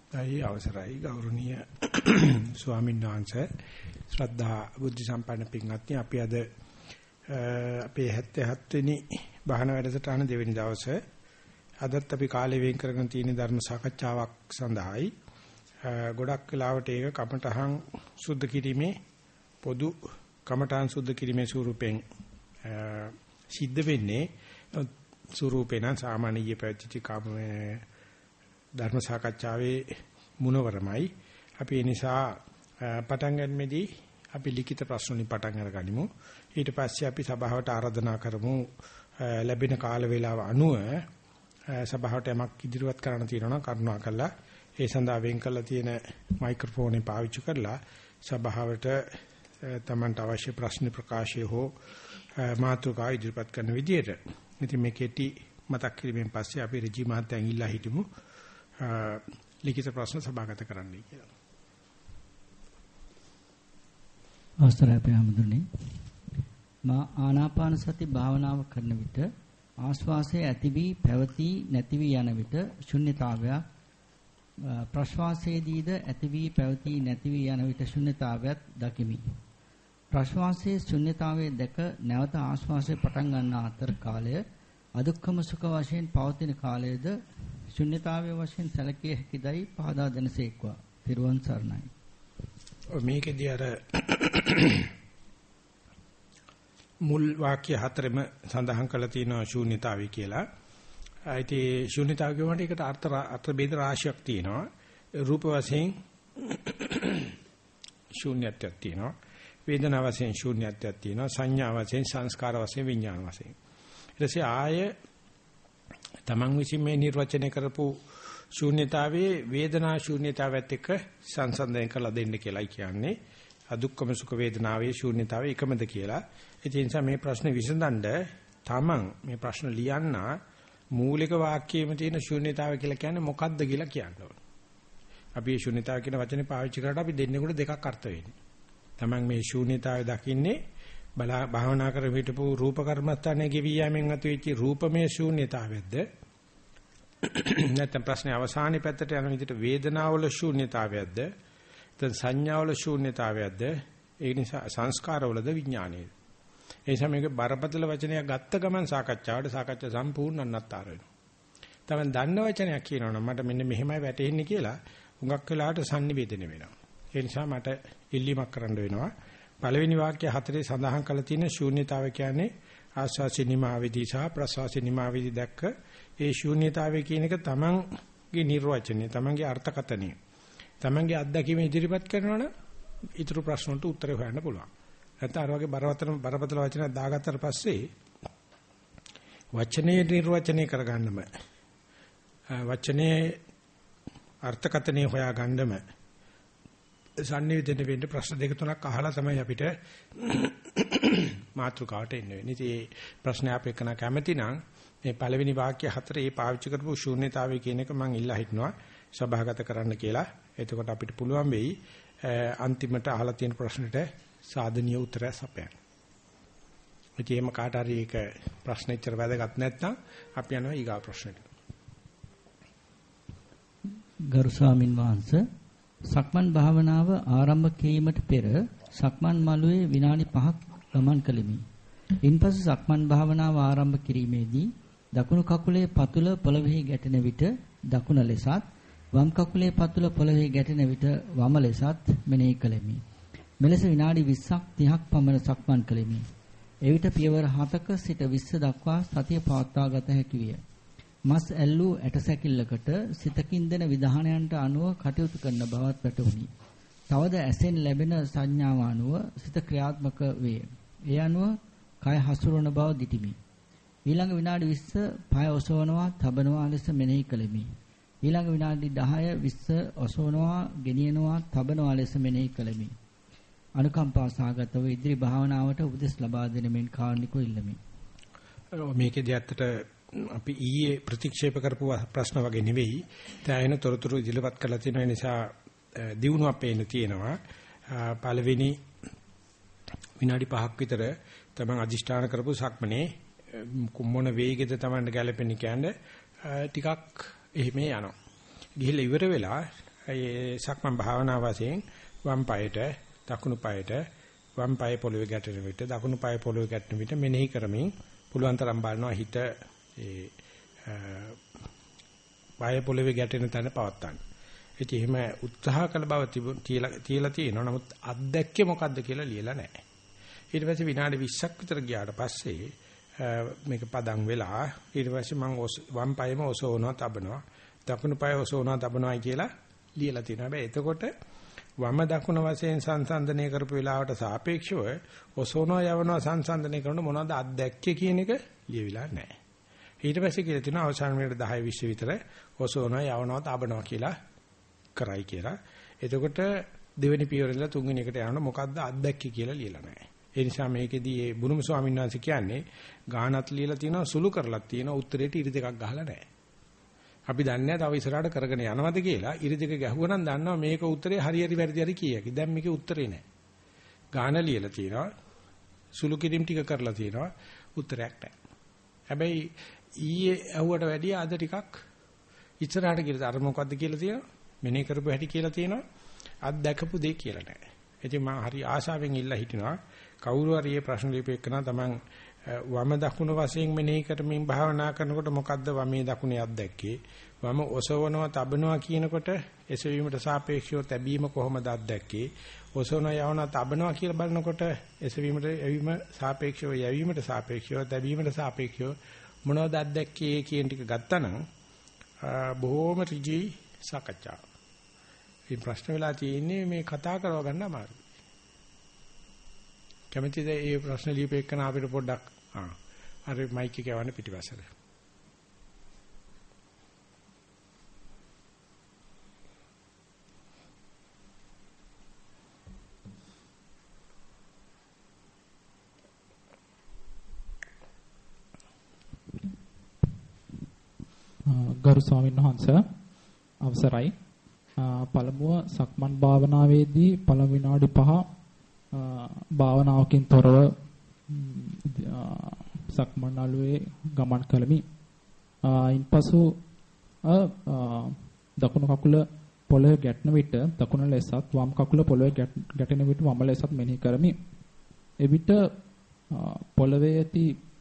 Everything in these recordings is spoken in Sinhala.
අයි අවසරයි ගෞරවනීය ස්වාමීන් වහන්සේ ශ්‍රද්ධා බුද්ධ සම්පන්න පින්වත්නි අපි අද අපේ 77 වෙනි භාවනා වැඩසටහන දෙවෙනි දවසේ අදත් අපි කාලය වෙන් කරගෙන තියෙන ධර්ම සාකච්ඡාවක් සඳහායි ගොඩක් වෙලාවට ඒක කමඨහං සුද්ධ කිරීමේ පොදු කමඨහං සුද්ධ කිරීමේ ස්වරූපෙන් සිද්ධ වෙන්නේ ස්වරූපේන සාමාන්‍ය පැවතිච්ච ධර්ම සාකච්ඡාවේ මුනවරමයි අපි ඒ නිසා පටන් ගන්නෙදී අපි ලිඛිත ප්‍රශ්න වලින් පටන් අරගනිමු ඊට පස්සේ අපි සභාවට ආරාධනා කරමු ලැබෙන කාල වේලාව අනුව සභාවට යමක් ඉදිරිපත් කරන්න තියෙනවා කරුණා කරලා ඒ සඳහා වෙන් කරලා තියෙන මයික්‍රොෆෝන් එක පාවිච්චි කරලා සභාවට තමන්ට අවශ්‍ය ප්‍රශ්න ප්‍රකාශය හෝ මාතෘකා ඉදිරිපත් කරන විදියට ඉතින් මේ කෙටි මතක් කිරීමෙන් පස්සේ අපි රජී මහත්තයන් ඉල්ලා හිටමු ලිඛිත ප්‍රශ්න සභාගත කරන්නයි කියලා. අවසරයි අපේ හැමදෙන්නේ. මා ආනාපාන සති භාවනාව කරන විට ආශ්වාසය ඇති වී පැවතී නැති වී යන විට ශුන්‍යතාවය ප්‍රශ්වාසයේදීද ඇති වී පැවතී නැති වී යන විට ශුන්‍යතාවයත් දකිමි. ප්‍රශ්වාසයේ ශුන්‍යතාවයේ දැක නැවත ආශ්වාසය පටන් ගන්න අතර කාලය අදුක්ඛම සුඛ වශයෙන් පවතින කාලයේද ශුන්‍යතාවයේ වශයෙන් සැලකිය හැකිදයි පහදා දෙනසේක්වා. පිරුවන් සරණයි. මේකෙදී අර මුල් වාක්‍ය හතරෙම සඳහන් කරලා තියෙනවා ශූන්‍යතාවය කියලා. ඒ ශූන්‍යතාවය කියනකොට ඒකට අර්ථ බෙද රාශියක් තියෙනවා. රූප වශයෙන් ශූන්‍යත්වයක් තියෙනවා. වේදනා වශයෙන් ශූන්‍යත්වයක් තියෙනවා. සංඥා වශයෙන් සංස්කාර වශයෙන් විඥාන වශයෙන්. ඊට පස්සේ ආය තමන් විසින් මේ නිර්වචනය කරපු ශූන්‍යතාවයේ වේදනා ශූන්‍යතාවයත් එක්ක සංසන්දනය කරලා දෙන්න කියලායි කියන්නේ. අදුක්කම සුඛ වේදනාවේ ශූන්‍යතාවය එකමද කියලා. ඒ නිසා මේ ප්‍රශ්නේ විසඳන්න තමන් මේ ප්‍රශ්න ලියන්න මූලික වාක්‍යයේම තියෙන ශූන්‍යතාවය කියලා කියන්නේ මොකක්ද කියලා කියන්න ඕන. අපි මේ ශූන්‍යතාවය කියන වචනේ පාවිච්චි කරලා අපි දෙන්නෙකුට දෙකක් අර්ථ වෙන්නේ. තමන් මේ ශූන්‍යතාවය දකින්නේ භාවනා කර හිටපු රූප කර්මස්ථානයේ ගෙවි යෑමෙන් ඇතිවෙච්ච රූපමය ශූන්‍යතාවයක්ද නැත්නම් ප්‍රශ්නේ අවසානයේ පැත්තට යන විදිහට වේදනාවල ශූන්‍යතාවයක්ද නැත්නම් සංඥාවල ශූන්‍යතාවයක්ද ඒ නිසා සංස්කාරවලද විඥානයේද ඒ නිසා මේක බරපතල වචනයක් ගත්ත ගමන් සාකච්ඡාව සම්පූර්ණ අන්නත්තර වෙනවා. තමන් දන්න වචනයක් කියනවනම් මට මෙන්න මෙහෙමයි වැටෙන්නේ කියලා හුඟක් වෙලාවට sannivedana වෙනවා. ඒ නිසා මට ඉල්ලීමක් කරන්න වෙනවා. පළවෙනි වාක්‍ය හතරේ සඳහන් කරලා තියෙන ශූන්‍යතාවය කියන්නේ ආස්වාසි නිමාවේදී සහ ප්‍රස්වාසි නිමාවේදී දැක්ක ඒ ශූන්‍යතාවය කියන එක තමන්ගේ නිර්වචනය, තමන්ගේ අර්ථකථනය, තමන්ගේ අත්දැකීම ඉදිරිපත් කරනවනම් ඊටු ප්‍රශ්න වලට උත්තර හොයන්න පුළුවන්. නැත්නම් අර වගේ බරපතල වචනයක් දාගත්තට පස්සේ වචනේ නිර්වචනය කරගන්නම වචනේ අර්ථකථනය හොයාගන්නම සංනිවේදනය වෙන්න ප්‍රශ්න දෙක තුනක් අහලා තමයි අපිට මාතෘකාවට එන්න වෙන්නේ. ඉතින් මේ ප්‍රශ්න අපේ කන කැමැති නම් මේ පළවෙනි වාක්‍ය හතර ඒ පාවිච්චි කරපු ශූන්‍යතාවය කියන එක මම ඉල්ලා හිටනවා සභාගත කරන්න කියලා. එතකොට අපිට පුළුවන් වෙයි අන්තිමට අහලා තියෙන ප්‍රශ්නෙට සාධනීය උත්තරය සපයන්න. ඉතින් එහෙම කාට හරි ඒක ප්‍රශ්න ඉච්චර වැදගත් නැත්නම් අපි යනවා ඊගා ප්‍රශ්නෙට. ගරු ස්වාමින් වහන්සේ සක්මන් භාවනාව ආරම්භ කිරීමට පෙර සක්මන් මළුවේ විනාඩි 5ක් ගමන් කළෙමි. ඉන්පසු සක්මන් භාවනාව ආරම්භ කිරීමේදී දකුණු කකුලේ පතුල පොළවේ ගැටෙන විට දකුණ ලෙසත් වම් කකුලේ පතුල පොළවේ ගැටෙන විට වම ලෙසත් මෙනෙහි කළෙමි. මෙලෙස විනාඩි 20ක් 30ක් පමණ සක්මන් කළෙමි. එවිට පියවර 7ක සිට 20 දක්වා සතිය පවත්වා ගත හැකි විය. මස් ඇල්ලූ ඇටසැකිල්ලකට සිතකින් දෙන විධානයන්ට අනුව කටයුතු කරන බවත් වැටහුණි. තවද ඇසෙන් ලැබෙන සංඥාව අනුව සිත ක්‍රියාත්මක වේ. ඒ අනුව කය හසුරවන බව දිටිමි. ඊළඟ විනාඩි 20 පය ඔසවනවා, තබනවා ලෙස මෙනෙහි කළෙමි. ඊළඟ විනාඩි 10 20 ඔසවනවා, ගෙනියනවා, තබනවා ලෙස මෙනෙහි කළෙමි. අනුකම්පා සහගතව ඉදිරි භාවනාවට උපදෙස් ලබා දෙන මෙන් කාරණිකව ඉල්ලමි. මේකේදී ඇත්තට අපි ඊයේ ප්‍රතික්ෂේප කරපු ප්‍රශ්න වගේ නෙවෙයි. දැන් තොරතුරු ඉදිරිපත් කරලා තියෙන නිසා දිනුවක් පේන්න තියෙනවා. පළවෙනි විනාඩි 5ක් විතර තමන් අදිෂ්ඨාන කරපු සක්මනේ මොන වේගෙද තමන්ට ගැලපෙන්නේ කියන්නේ ටිකක් එහෙම යනවා. ගිහිල්ලා ඉවර වෙලා ඒ සක්මන් භාවනා වශයෙන් වම් පායට දකුණු පායට වම් පාය පොළවේ ගැටෙන විට දකුණු පාය පොළවේ ගැටෙන විට මෙනෙහි කරමින් පුළුවන් තරම් බලනවා හිත ඒ පාය පොළවේ ගැටෙන තැන පවත්තන්න. ඒක එහෙම උත්සාහ කළ බව තියලා තියෙනවා. නමුත් අත්දැක්කේ මොකද්ද කියලා ලියලා නැහැ. ඊට පස්සේ විනාඩි 20ක් විතර ගියාට පස්සේ මේක පදම් වෙලා ඊට පස්සේ මම වම් පායෙම ඔසවනවා තබනවා දකුණු පාය ඔසවනවා තබනවායි කියලා ලියලා තියෙනවා. හැබැයි එතකොට වම දකුණ වශයෙන් සංසන්දනය කරපු වෙලාවට සාපේක්ෂව ඔසවනවා යවනවා සංසන්දනය කරන මොනවද අත්දැක්කේ කියන එක ලියවිලා නැහැ. ඊට පස්සේ කියලා තියෙනවා අවසාන මිනිත් 10 20 විතර ඔසවනවා යවනවා තබනවා කියලා කරයි කියලා. එතකොට දෙවෙනි පියවර ඉඳලා තුන්වෙනි එකට යනකොට මොකද්ද අත්දැක්කේ කියලා ලියලා නැහැ. ඒ නිසා මේකෙදී මේ බුදුම ස්වාමීන් වහන්සේ කියන්නේ ගානත් ලියලා තියෙනවා සුළු කරලා තියෙනවා උත්තරේට ඉරි දෙකක් ගහලා නැහැ. අපි දන්නේ නැහැ තව ඉස්සරහට කරගෙන යනවද කියලා. ඉරි දෙක ගැහුවා නම් දන්නවා මේක උත්තරේ හරි වැරදි හරි කීයකි. දැන් මේකේ උත්තරේ නැහැ. ගාන ලියලා තියෙනවා සුළු කිරීම ටික කරලා තියෙනවා උත්තරයක් නැහැ. හැබැයි ඊයේ ඇහුවට වැඩිය අද ටිකක් ඉස්සරහට කියලා අර මොකද්ද කියලා තියෙනවා. මෙනේ කරපු හැටි කියලා තියෙනවා. අත් දැකපු දෙයක් කියලා නැහැ. ඉතින් මම හරි ආශාවෙන් ඉල්ලා හිටිනවා කවුරු හරි මේ ප්‍රශ්න ලියපෙන්නා තමන් වම දකුණ වශයෙන් මෙනෙහි කරමින් භාවනා කරනකොට මොකද්ද වමේ දකුණේ අත්දැක්කේ වම ඔසවනවා තබනවා කියනකොට එසවීමට සාපේක්ෂව තැබීම කොහොමද අත්දැක්කේ ඔසවනවා යවනවා තබනවා කියලා බලනකොට එසවීමට යැවීම සාපේක්ෂව යැවීමට සාපේක්ෂව තැබීමට සාපේක්ෂව මොනවද අත්දැක්කේ කියන ටික ගත්තනම් බොහොම ඍජුයි සාකච්ඡා. මේ ප්‍රශ්න වෙලා තියෙන්නේ මේ කතා කරව ගන්න අමාරුයි. කැමතිද මේ ප්‍රශ්න ලියපෙන්න අපිට පොඩ්ඩක් අර මයික් එක යවන්න පිටිපස්සට. ගරු ස්වාමීන් වහන්සේ අවසරයි. පළමුව සක්මන් භාවනාවේදී පළමු විනාඩි 5 භාවනාවකින් තොරව සක්මන් අලුවේ ගමන් කළමි. ඉන්පසු දකුණු කකුල පොළවේ ගැටෙන විට දකුණ ලෙසත් වම් කකුල පොළවේ ගැටෙන විට වම් ලෙසත් මෙනෙහි කරමි. එවිට පොළවේ ඇති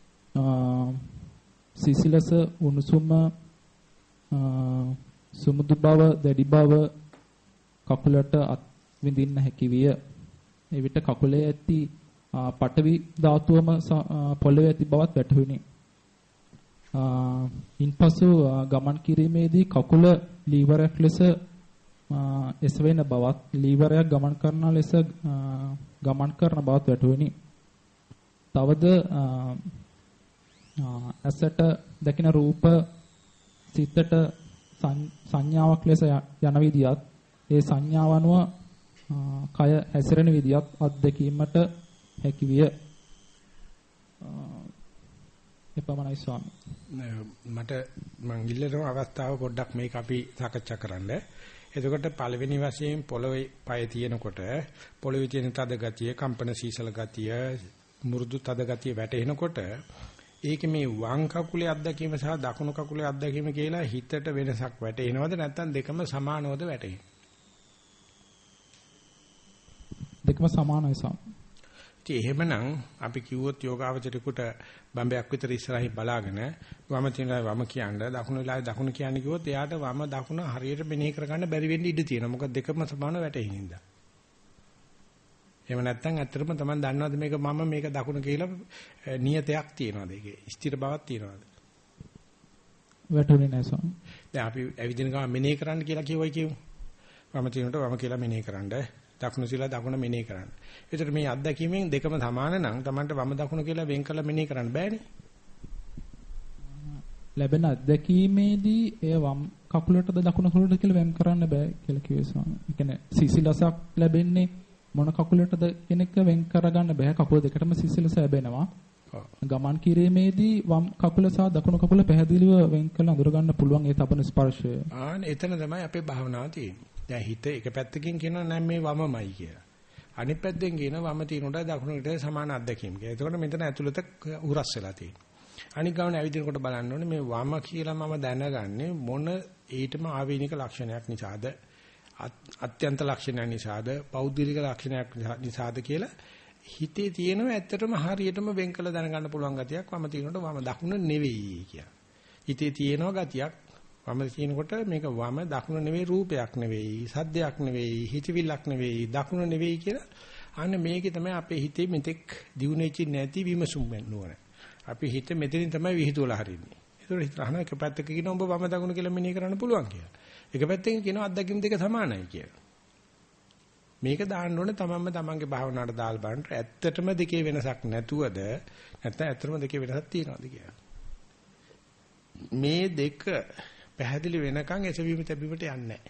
සිසිලස උණුසුම සුමුදු බව දැඩි බව කකුලට අත් විඳින්න හැකි විය. එවිට කකුලේ ඇති පඨවි ධාතුවම පොළවේ ඇති බවත් වැටහුණි. ඉන්පසු ගමන් කිරීමේදී කකුල ලීවරයක් ලෙස එසවෙන බවත් ලීවරයක් ගමන් කරන ලෙස ගමන් කරන බවත් වැටහුණි. තවද ඇසට දකින රූප සිතට සංඥාවක් ලෙස යන විදියත් ඒ සංඥාව අනුව කය හැසිරෙන විදියත් අත්දැකීමට හැකි විය. එපමණයි ස්වාමී. මට මං ඉල්ලන අවස්ථාව පොඩ්ඩක් මේක අපි සාකච්ඡා කරන්න. එතකොට පළවෙනි වශයෙන් පොළවේ පය තියෙනකොට පොළවේ තියෙන තද ගතිය, කම්පන සීසල ගතිය, මෘදු තද ගතිය වැටෙනකොට ඒක මේ වම් කකුලේ අත්දැකීම සහ දකුණු කකුලේ අත්දැකීම කියලා හිතට වෙනසක් වැටෙනවද නැත්නම් දෙකම සමානවද වැටෙන්නේ? දෙකම සමානයි සම්. ඉතින් එහෙමනම් අපි කිව්වොත් යෝගාවචරිකුට බම්බයක් විතර ඉස්සරහින් බලාගෙන වම තියෙනවා වම කියන්නේ දකුණු වෙලාවේ දකුණු කියන්නේ කිව්වොත් එයාට වම දකුණ හරියට මෙනෙහි කරගන්න බැරි වෙන්න ඉඩ තියෙනවා. මොකද දෙකම සමානව වැටෙනින්ද. එහෙම නැත්නම් ඇත්තටම තමයි දන්නවද මේක මම මේක දකුණ කියලා නියතයක් තියනවාද ඒකේ ස්ථිර බවක් තියනවාද? වැටුනේ නැහැ සම්. දැන් අපි ඇවිදින ගමන් මෙනෙහි කරන්න කියලා කියවයි කියමු. වම තියෙනකොට වම කියලා මෙනෙහි කරන්න. දකුණු කියලා දකුණ මෙනෙහි කරන්න. ඒතර මේ අත්දැකීමෙන් දෙකම සමාන නම් Tamanට වම දකුණ කියලා වෙන් කරලා මෙනෙහි කරන්න බෑනේ. ලැබෙන අත්දැකීමේදී එය වම් කකුලටද දකුණු කකුලටද කියලා වෙන් කරන්න බෑ කියලා කිව්වේ ස්වාමී. ඒ කියන්නේ සිසිලසක් ලැබෙන්නේ මොන කකුලටද කියන එක වෙන් කරගන්න බෑ. කකුල දෙකටම සිසිලස ලැබෙනවා. ගමන් කිරීමේදී වම් කකුල සහ දකුණු කකුල පැහැදිලිව වෙන් කරලා අඳුර ගන්න පුළුවන් ඒ තබන ස්පර්ශය. එතන තමයි අපේ භාවනාව තියෙන්නේ. දැන් හිත එක පැත්තකින් කියනවා නම් මේ වමමයි කියලා. අනිත් පැත්තෙන් කියනවා වම තිනුට දකුණට සමාන අත්දැකීම් කියලා. එතකොට මෙතන ඇතුළත උරස් වෙලා තියෙනවා. අනිත් ගමන ඇවිදිනකොට බලන්න ඕනේ මේ වම කියලා මම දැනගන්නේ මොන ඊටම ආවේනික ලක්ෂණයක් නිසාද? අත්‍යන්ත ලක්ෂණයක් නිසාද පෞද්ගලික ලක්ෂණයක් නිසාද කියලා හිතේ තියෙනව ඇත්තටම හරියටම වෙන් කළ දැනගන්න පුළුවන් ගතියක් වම තියෙනකොට වම දකුණ නෙවෙයි කියලා. හිතේ තියෙනව ගතියක් වම තියෙනකොට මේක වම දකුණ නෙවෙයි රූපයක් නෙවෙයි සද්දයක් නෙවෙයි හිතවිල්ලක් නෙවෙයි දකුණ නෙවෙයි කියලා. අන්න මේකේ තමයි අපේ හිතේ මෙතෙක් දියුණුවෙච්ච නැති විමසුම් නුවණ. අපි හිත මෙතනින් තමයි විහිදුවලා හරින්නේ. ඒතකොට හිත අහන එක පැත්තක කියන ඔබ වම දකුණ කියලා මෙනෙහි කරන්න පුළුවන් කියලා. එක පැත්තකින් කියනවා අත්දැකීම් දෙක සමානයි කියලා. මේක දාන්න ඕනේ තමන්ගේ භාවනාවට දාල් බලන්න ඇත්තටම දෙකේ වෙනසක් නැතුවද නැත්නම් ඇත්තටම දෙකේ වෙනසක් තියනවද කියලා. මේ දෙක පැහැදිලි වෙනකන් එසවීම තැබීමට යන්නේ නැහැ.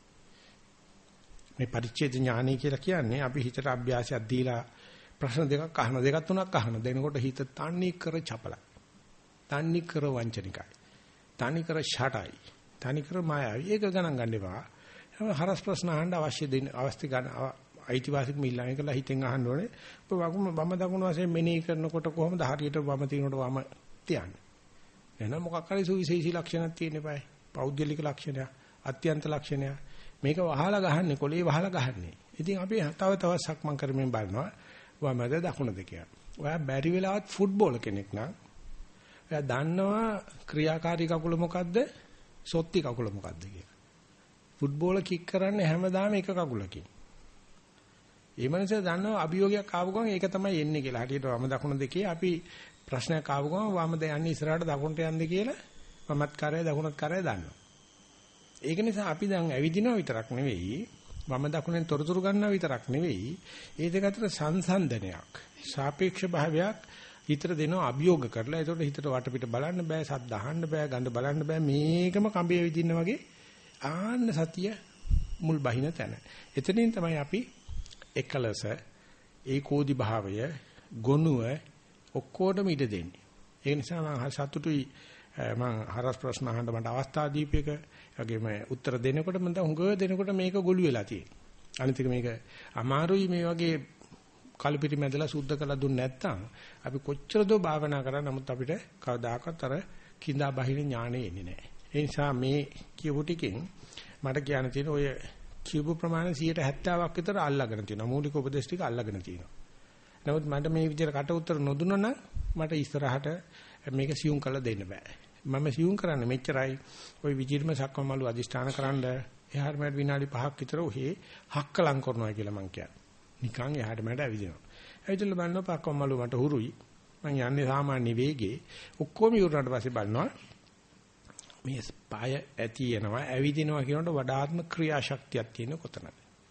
මේ පරිච්ඡේද ඥානය කියලා කියන්නේ අපි හිතට අභ්‍යාසයක් දීලා ප්‍රශ්න දෙකක් අහන දෙකක් තුනක් අහන දෙනකොට හිත තන්නේ කර චපලයි. තන්නේ කර වංචනිකයි. තන්නේ කර ෂටයි. තන්නේ කර මායාවයි. ඒක ගණන් ගන්න එපා. හරස් ප්‍රශ්න අහන්න අවශ්‍ය දෙන අවස්ථි ගන්න අයිතිවාසිකම ඉල්ලන්නේ කියලා හිතෙන් අහන්න ඕනේ. ඔබ වම දකුණු වශයෙන් මෙනෙහි කරනකොට කොහොමද හරියට වම තිනකොට වම තියන්නේ? එහෙනම් මොකක් හරි සුවිශේෂී ලක්ෂණක් තියෙන්න eBay. පෞද්ගලික ලක්ෂණයක්, අත්‍යන්ත ලක්ෂණයක්. මේක වහලා ගහන්නේ කොලේ වහලා ගහන්නේ. ඉතින් අපි තව සක්මන් කරමින් බලනවා වමද දකුණද කියලා. ඔයා බැරි වෙලාවත් ෆුට්බෝල් කෙනෙක් නම් ඔයා දන්නවා ක්‍රියාකාරී කකුල මොකද්ද? සොත්ති කකුල මොකද්ද කියලා. ෆුට්බෝල කික් කරන්නේ හැමදාම එක කකුලකින්. ඒ මනසේ දන්නවා අභියෝගයක් ආව ගමන් ඒක තමයි එන්නේ කියලා. හරියට වම දකුණ දෙකේ අපි ප්‍රශ්නයක් ආව ගමන් වමද යන්නේ ඉස්සරහට දකුණට යන්නේ කියලා වමත් කරේ දකුණත් කරේ දන්නවා. ඒක නිසා අපි දැන් ඇවිදිනවා විතරක් නෙවෙයි වම දකුණෙන් තොරතුරු ගන්නවා විතරක් නෙවෙයි ඒ දෙක අතර සංසන්දනයක් සාපේක්ෂ භාවයක් හිතට දෙනවා අභියෝග කරලා. ඒකට හිතට වටපිට බලන්න බෑ, සද්ද අහන්න බෑ, ගඳ බලන්න බෑ. මේකම කඹේ විදින්න වගේ ආන්න සතිය මුල් බහින තැන. එතනින් තමයි අපි එකලස ඒකෝදි භාවය ගොනුව ඔක්කොටම ඉඩ දෙන්නේ. ඒ නිසා මම සතුටුයි මම හරස් ප්‍රශ්න අහන්න මට අවස්ථාව දීපේක වගේම උත්තර දෙනකොට මම හුඟ දෙනකොට මේක ගොළු වෙලා තියෙනවා. අනිත් එක මේක අමාරුයි මේ වගේ කලපිරි මැදලා සුද්ධ කරලා දුන්නේ නැත්නම් අපි කොච්චර දෝ භාවනා කරා නමුත් අපිට කවදාකවත් අර කිඳා බහින ඥානෙ එන්නේ නැහැ. ඒ නිසා මේ කියපු ටිකෙන් මට කියන්න තියෙන ඔය කියපු ප්‍රමාණය 70%ක් විතර අල්ලගෙන තියෙනවා. මූලික උපදේශ ටික අල්ලගෙන තියෙනවා. නමුත් මට මේ විදිහට කට උත්තර නොදුන්නා නම් මට ඉස්සරහට මේක සියුම් කරලා දෙන්න බෑ. මම සියුම් කරන්නේ මෙච්චරයි. ওই විදිහටම සක්මන් මළු අදිෂ්ඨාන කරන්න එහාට මට විනාඩි 5ක් විතර ඔහේ හක්කලම් කරනවා කියලා මං කියන්නේ. නිකන් එහාට මට ඇවිදිනවා. ඇවිදලා බලනවා පක්කම් මළු මට හුරුයි. මං යන්නේ සාමාන්‍ය වේගේ. ඔක්කොම ඉවරනට පස්සේ බලනවා මේ පාය ඇති යනවා ඇවිදිනවා කියනකොට වඩාත්ම ක්‍රියාශක්තියක් තියෙන කොතනද?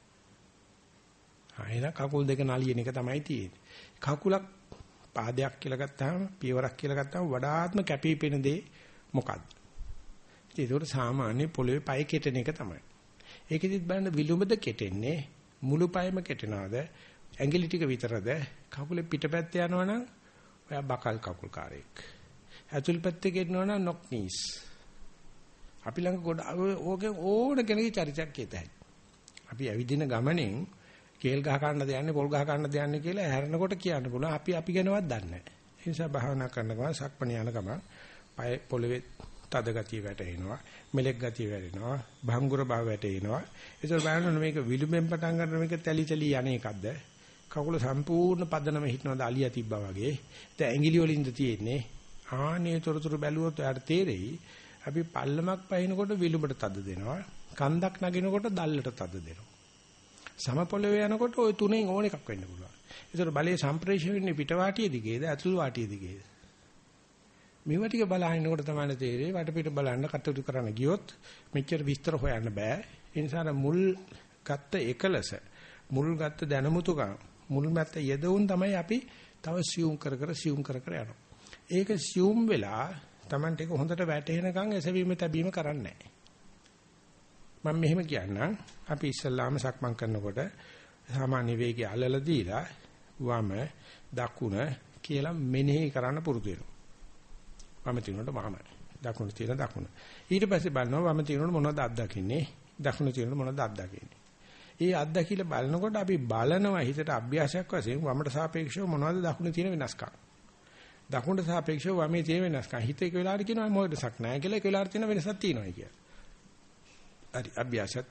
ආයෙත් කකුල් දෙක නලියන එක තමයි තියෙන්නේ. කකුලක් පාදයක් කියලා ගත්තාම පියවරක් කියලා ගත්තාම වඩාත්ම කැපිපෙන දේ මොකද්ද? ඒක සාමාන්‍ය පොළවේ පය කෙටෙන එක තමයි. ඒකෙදිත් බලන්න විලුඹද කෙටෙන්නේ මුළු පයම කෙටෙනවද? ඇඟිලි ටික විතරද? කකුලේ පිටපැත්ත යනවනම් ඔයා බකල් කකුල්කාරයෙක්. ඇතුල් පැත්තේ කෙටෙනවනම් නොක් නීස්. අපි ළඟ ගොඩ ඕකේ ඕන කෙනෙකුගේ චරිතයක් කියතයි. අපි ඇවිදින ගමනෙන් කේල් ගහ ගන්නද යන්නේ පොල් ගහ ගන්නද යන්නේ කියලා හැරෙනකොට කියන්න පුළුවන්. අපි ගැනවත් දන්නේ නැහැ. ඒ නිසා භාවනා කරන ගමන් සක්මණ යන ගමන් පය පොළවේ තද ගතිය වැටෙනවා, මෙලෙක් ගතිය වැටෙනවා, භංගුර භාව වැටෙනවා. ඒක බලන්න මේක විලුඹෙන් පටන් ගන්න මේක තැලි තැලි යන එකක්ද? කකුල සම්පූර්ණ පදනම හිටනවාද අලියා තිබ්බා වගේ. දැන් ඇඟිලි වලින්ද තියෙන්නේ. ආනේ තොරතුරු බැලුවොත් ඔයාලට තේරෙයි. අපි පල්ලමක් පහිනකොට විලුඹට තද දෙනවා. කන්දක් නගිනකොට දල්ලට තද දෙනවා. සම පොළවේ යනකොට ওই තුනෙන් ඕන එකක් වෙන්න පුළුවන්. ඒතර බලයේ සම්ප්‍රේෂණය වෙන්නේ පිට වාටිය දිගේද ඇතුළු වාටිය දිගේද? මේවා ටික බලහිනකොට තමයි තේරෙන්නේ වටපිට බලන්න කටයුතු කරන්න ගියොත් මෙච්චර විස්තර හොයන්න බෑ. ඒ නිසා මුල් ගත්ත එකලස, මුල් ගත්ත දැනුමුතුකම්, මුල් මත යදවුන් තමයි අපි තව සියුම් කර යනවා. ඒක සියුම් වෙලා Tamanට ඒක හොඳට වැටහෙනකන් එසවීම තැබීම කරන්නේ නැහැ. මම මෙහෙම කියන්නම් අපි ඉස්සල්ලාම සක්මන් කරනකොට සාමාන්‍ය වේගය අල්ලලා දීලා වම දකුණ කියලා මෙනෙහි කරන්න පුරුදු වෙනවා. වම තියනකොට වම දකුණ තියන දකුණ. ඊට පස්සේ බලනවා වම තියනකොට මොනවද අත්දකින්නේ? දකුණ තියනකොට මොනවද අත්දකින්නේ? ඒ අත්දකිලා බලනකොට අපි බලනවා හිතට අභ්‍යාසයක් වශයෙන් වමට සාපේක්ෂව මොනවද දකුණ තියෙන වෙනස්කම්. දකුණට සාපේක්ෂව වමේ තියෙන වෙනස්කම්. හිත එක වෙලාවට කියනවා මොකදසක් නැහැ කියලා එක වෙලාවට තියෙන වෙනසක් තියෙනවා කියලා. හරි අභ්‍යාසයක් තියෙනවා.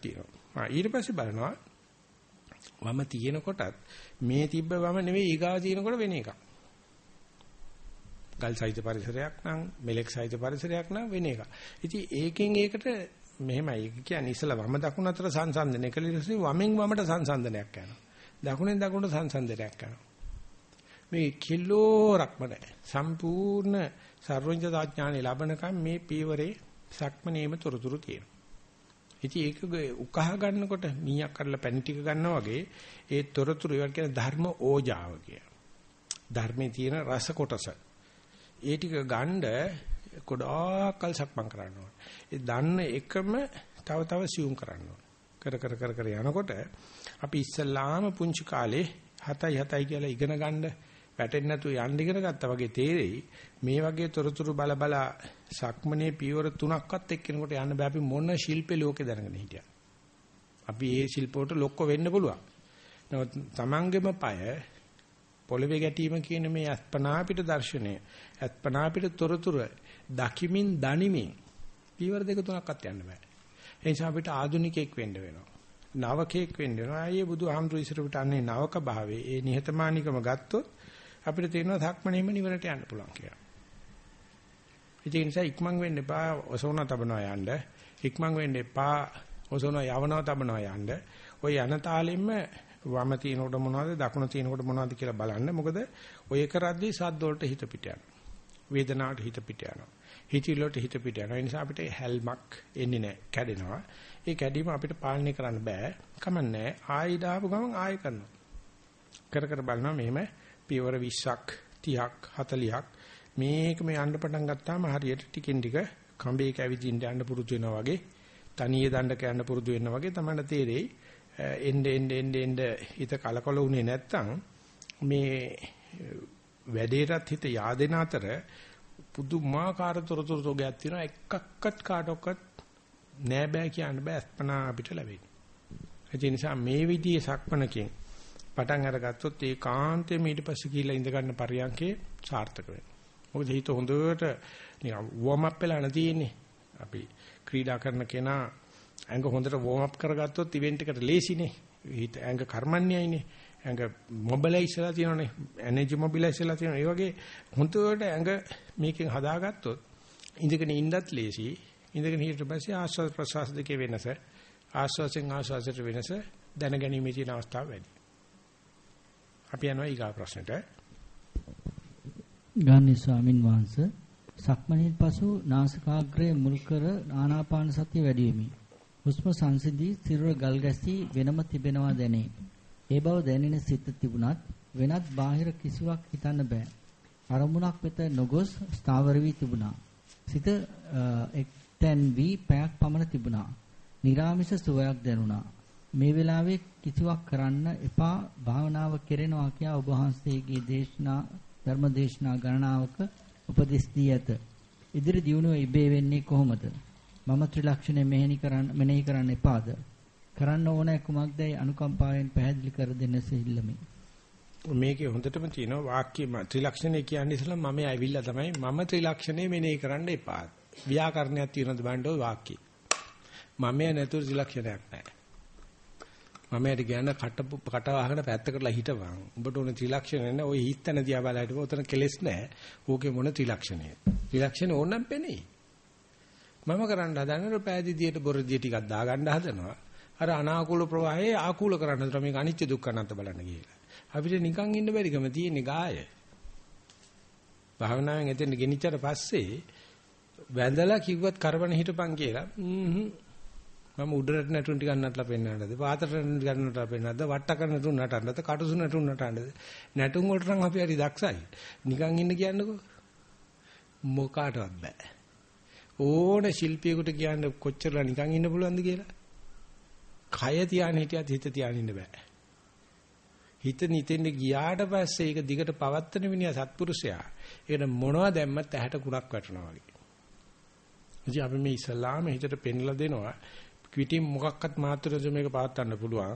ඊට පස්සේ බලනවා වම තියෙනකොටත් මේ තිබ්බ වම නෙවෙයි ඊගාව තියෙනකොට වෙන එකක්. ගල් සහිත පරිසරයක් නම් මෙලෙක් සහිත පරිසරයක් නම් වෙන එකක්. ඉතින් ඒකෙන් ඒකට මෙහෙමයි. ඒක කියන්නේ ඉස්සලා වම දකුණ අතර සංසන්දනය කළ ඉතින් වමෙන් වමට සංසන්දනයක් යනවා. දකුණෙන් දකුණට සංසන්දනයක් යනවා. මේ කිලෝරක්ම නැහැ. සම්පූර්ණ සර්වඥතා ඥානෙ ලැබනකම් මේ පීවරේ සක්මනේම තොරතුරු තියෙනවා. ඉතින් ඒක උකහා ගන්නකොට මීයක් කරලා පැණි ටික ගන්නවා වගේ ඒ තොරතුරු ඒවට කියන ධර්ම ඕජාව කිය. ධර්මයේ තියෙන රස කොටස. ඒ ටික ගන්න ගොඩාක්කල් සක්මන් කරන්න ඕනේ. ඒ දන්න එකම තව සියුම් කරන්න ඕනේ. කර යනකොට අපි ඉස්සල්ලාම පුංචි කාලේ 7යි කියලා ඉගෙන ගන්න වැටෙන්නේ නැතුව යන්න ඉගෙන ගත්තා වගේ තේරෙයි. මේ වගේ තොරතුරු බල සක්මනේ පියවර 3ක්වත් එක්කිනකොට යන්න බෑ. අපි මොන ශිල්පේ ලෝකේ දැනගෙන හිටියා. අපි ඒ ශිල්පවලට ලොක්ක වෙන්න පුළුවන්. නමුත් තමන්ගේම পায় පොළවේ ගැටීම කියන මේ අස්පනා පිට දර්ශනය, අස්පනා පිට තොරතුරු දකිමින් දනිමින් පියවර 2-3ක්වත් යන්න බෑ. ඒ නිසා අපිට ආධුනිකයෙක් වෙන්න වෙනවා. නවකයෙක් වෙන්න වෙනවා. ආයේ බුදුහාමුදුරු ඉස්සරහට අන්නේ නවක භාවයේ ඒ නිහතමානීකම ගත්තොත් අපිට තේරෙනවා ධක්මණයෙම නිවනට යන්න පුළුවන් කියලා. ඒ නිසා ඉක්මන් වෙන්න එපා ඔසවන තබනවා යන්න. ඉක්මන් වෙන්න එපා ඔසවන යවනවා තබනවා යන්න. ඔය යන තාලෙන්න වම තිනකොට මොනවද දකුණ තිනකොට මොනවද කියලා බලන්න. මොකද ඔය කරද්දී සද්ද වලට හිත පිට යනවා. වේදනාවට හිත පිට යනවා. හිතිලොට හිත පිට යනවා. ඒ නිසා අපිට හැල්මක් එන්නේ නැහැ. කැඩෙනවා. ඒ කැඩීම අපිට පාලනය කරන්න බෑ. කමන්නේ. ආයි දාපු ගමන් ආයි කරනවා. කර බලනවා මෙහෙම පියවර 20ක් 30ක් 40ක් මේක මේ යන්න පටන් ගත්තාම හරියට ටිකෙන් ටික කඹේක ඇවිදින්න යන්න පුරුදු වෙනවා වගේ තනියේ දණ්ඩක යන්න පුරුදු වෙනවා වගේ තමයි තේරෙයි. එන්න හිත කලකොල උනේ නැත්තම් මේ වැඩේටත් හිත yaadena අතර පුදුමාකාර තොරතුරු තෝගයක් තියෙනවා. එකක්වත් කාටවත් නෑ බෑ කියන්න බෑ. අස්පනා අපිට ලැබෙන්නේ. ඒ නිසා මේ විදිහේ සක්මනකින් පටන් අරගත්තොත් ඒ කාන්තේම ඊට පස්සේ ගිහිල්ලා ඉඳ ගන්න පරියන්කේ සාර්ථක වෙනවා. මොකද හිත හොඳට නිකන් වෝම් අප් වෙලා නැතිනේ. අපි ක්‍රීඩා කරන කෙනා ඇඟ හොඳට වෝම් අප් කරගත්තොත් ඉවෙන්ට් එකට ලේසිනේ. හිත ඇඟ කර්මන්නේයිනේ. ඇඟ මොබිලයිස් වෙලා තියෙනනේ. එනර්ජි මොබිලයිස් වෙලා තියෙනවා. ඒ වගේ හොඳට ඇඟ මේකෙන් හදාගත්තොත් ඉඳගෙන ඉන්නත් ලේසි. ඉඳගෙන හිටියට පස්සේ ආස්වාද ප්‍රසවාස දෙකේ වෙනස ආස්වාසෙන් ආස්වාසයට වෙනස දැනගැනීමේ තියෙන අවස්ථාව වැඩි. අපි යනවා ඊගා ප්‍රශ්නෙට. ගාන්ධි ස්වාමින් වහන්සේ සක්මණේන් පසු නාසිකාග්‍රය මුල් කර ආනාපාන සතිය වැඩි වෙමි. හුස්ම සංසිඳී සිරුර ගල් ගැසී වෙනම තිබෙනවා දැනේ. ඒ බව දැනෙන සිත තිබුණත් වෙනත් බාහිර කිසිවක් හිතන්න බෑ. අරමුණක් වෙත නොගොස් ස්ථාවර වී තිබුණා. සිත එක්තැන් වී පැයක් පමණ තිබුණා. නිරාමිෂ සුවයක් දැනුණා. මේ වෙලාවේ කිසිවක් කරන්න එපා භාවනාව කෙරෙනවා කියා ඔබ වහන්සේගේ දේශනා ධර්ම දේශනා ගණනාවක උපදෙස් දී ඇත. ඉදිරි දියුණුව ඉබේ වෙන්නේ කොහොමද? මම ත්‍රිලක්ෂණය මෙනෙහි කරන්න එපාද? කරන්න ඕනෑ කුමක්දයි අනුකම්පාවෙන් පැහැදිලි කර දෙන්න සිල්ලමි. මේකේ හොඳටම තියෙනවා වාක්‍ය ත්‍රිලක්ෂණය කියන්නේ ඉතල මම ඇවිල්ලා තමයි මම ත්‍රිලක්ෂණය මෙනෙහි කරන්න එපා. ව්‍යාකරණයක් තියෙනවද බලන්න ඔය වාක්‍යය. මම නැතුව ත්‍රිලක්ෂණයක් නැහැ. මම යට කියන කට වහගෙන පැත්තකටලා හිටවන්. උඹට ඕන ත්‍රිලක්ෂණ නැහැ. ඔය හිතන දිහා බලලා හිටපුවා උතන කෙලස් නැහැ. ඕකේ මොන ත්‍රිලක්ෂණය? ත්‍රිලක්ෂණ ඕනනම් පෙනේ. මම කරන්න හදන්නේ පෑදීදියට බොරදිය ටිකක් දාගන්න හදනවා. අර අනාකූල ප්‍රවාහයේ ආකූල කරන්න හදනවා. මේක අනිත්‍ය දුක්ඛ අනාත්ම බලන්න කියලා. අපිට නිකන් ඉන්න බැරිකම තියෙන්නේ ගාය. භාවනාවෙන් එතෙන් ගෙනිච්චට පස්සේ වැඳලා කිව්වත් කරවන හිටපන් කියලා. මම උඩරට නැටුම් ටිකක් නටලා පෙන්නන්නද? පාතට නටලා පෙන්නන්නද? වට කරන නටුම් නටන්නද? කටුසු නටුම් නටන්නද? නැටුම් වලට නම් අපි හරි දක්ෂයි. නිකන් ඉන්න කියන්නකෝ. මොකාටවත් බෑ. ඕන ශිල්පියෙකුට කියන්න කොච්චරලා නිකන් ඉන්න පුළුවන්ද කියලා. කය තියාගෙන හිටියත් හිත තියාගෙන ඉන්න බෑ. හිත නිතෙන්ද ගියාට පස්සේ ඒක දිගට පවත්තන මිනිහා සත්පුරුෂයා. ඒකට මොනවද දැම්මත් ඇහැට කුණක් වැටෙනවා වගේ. ඉතින් අපි මේ ඉස්ලාම හිතට පෙන්ලා දෙනවා. පිටින් මොකක්වත් මාත්‍රද මේක පවත්වන්න පුළුවන්.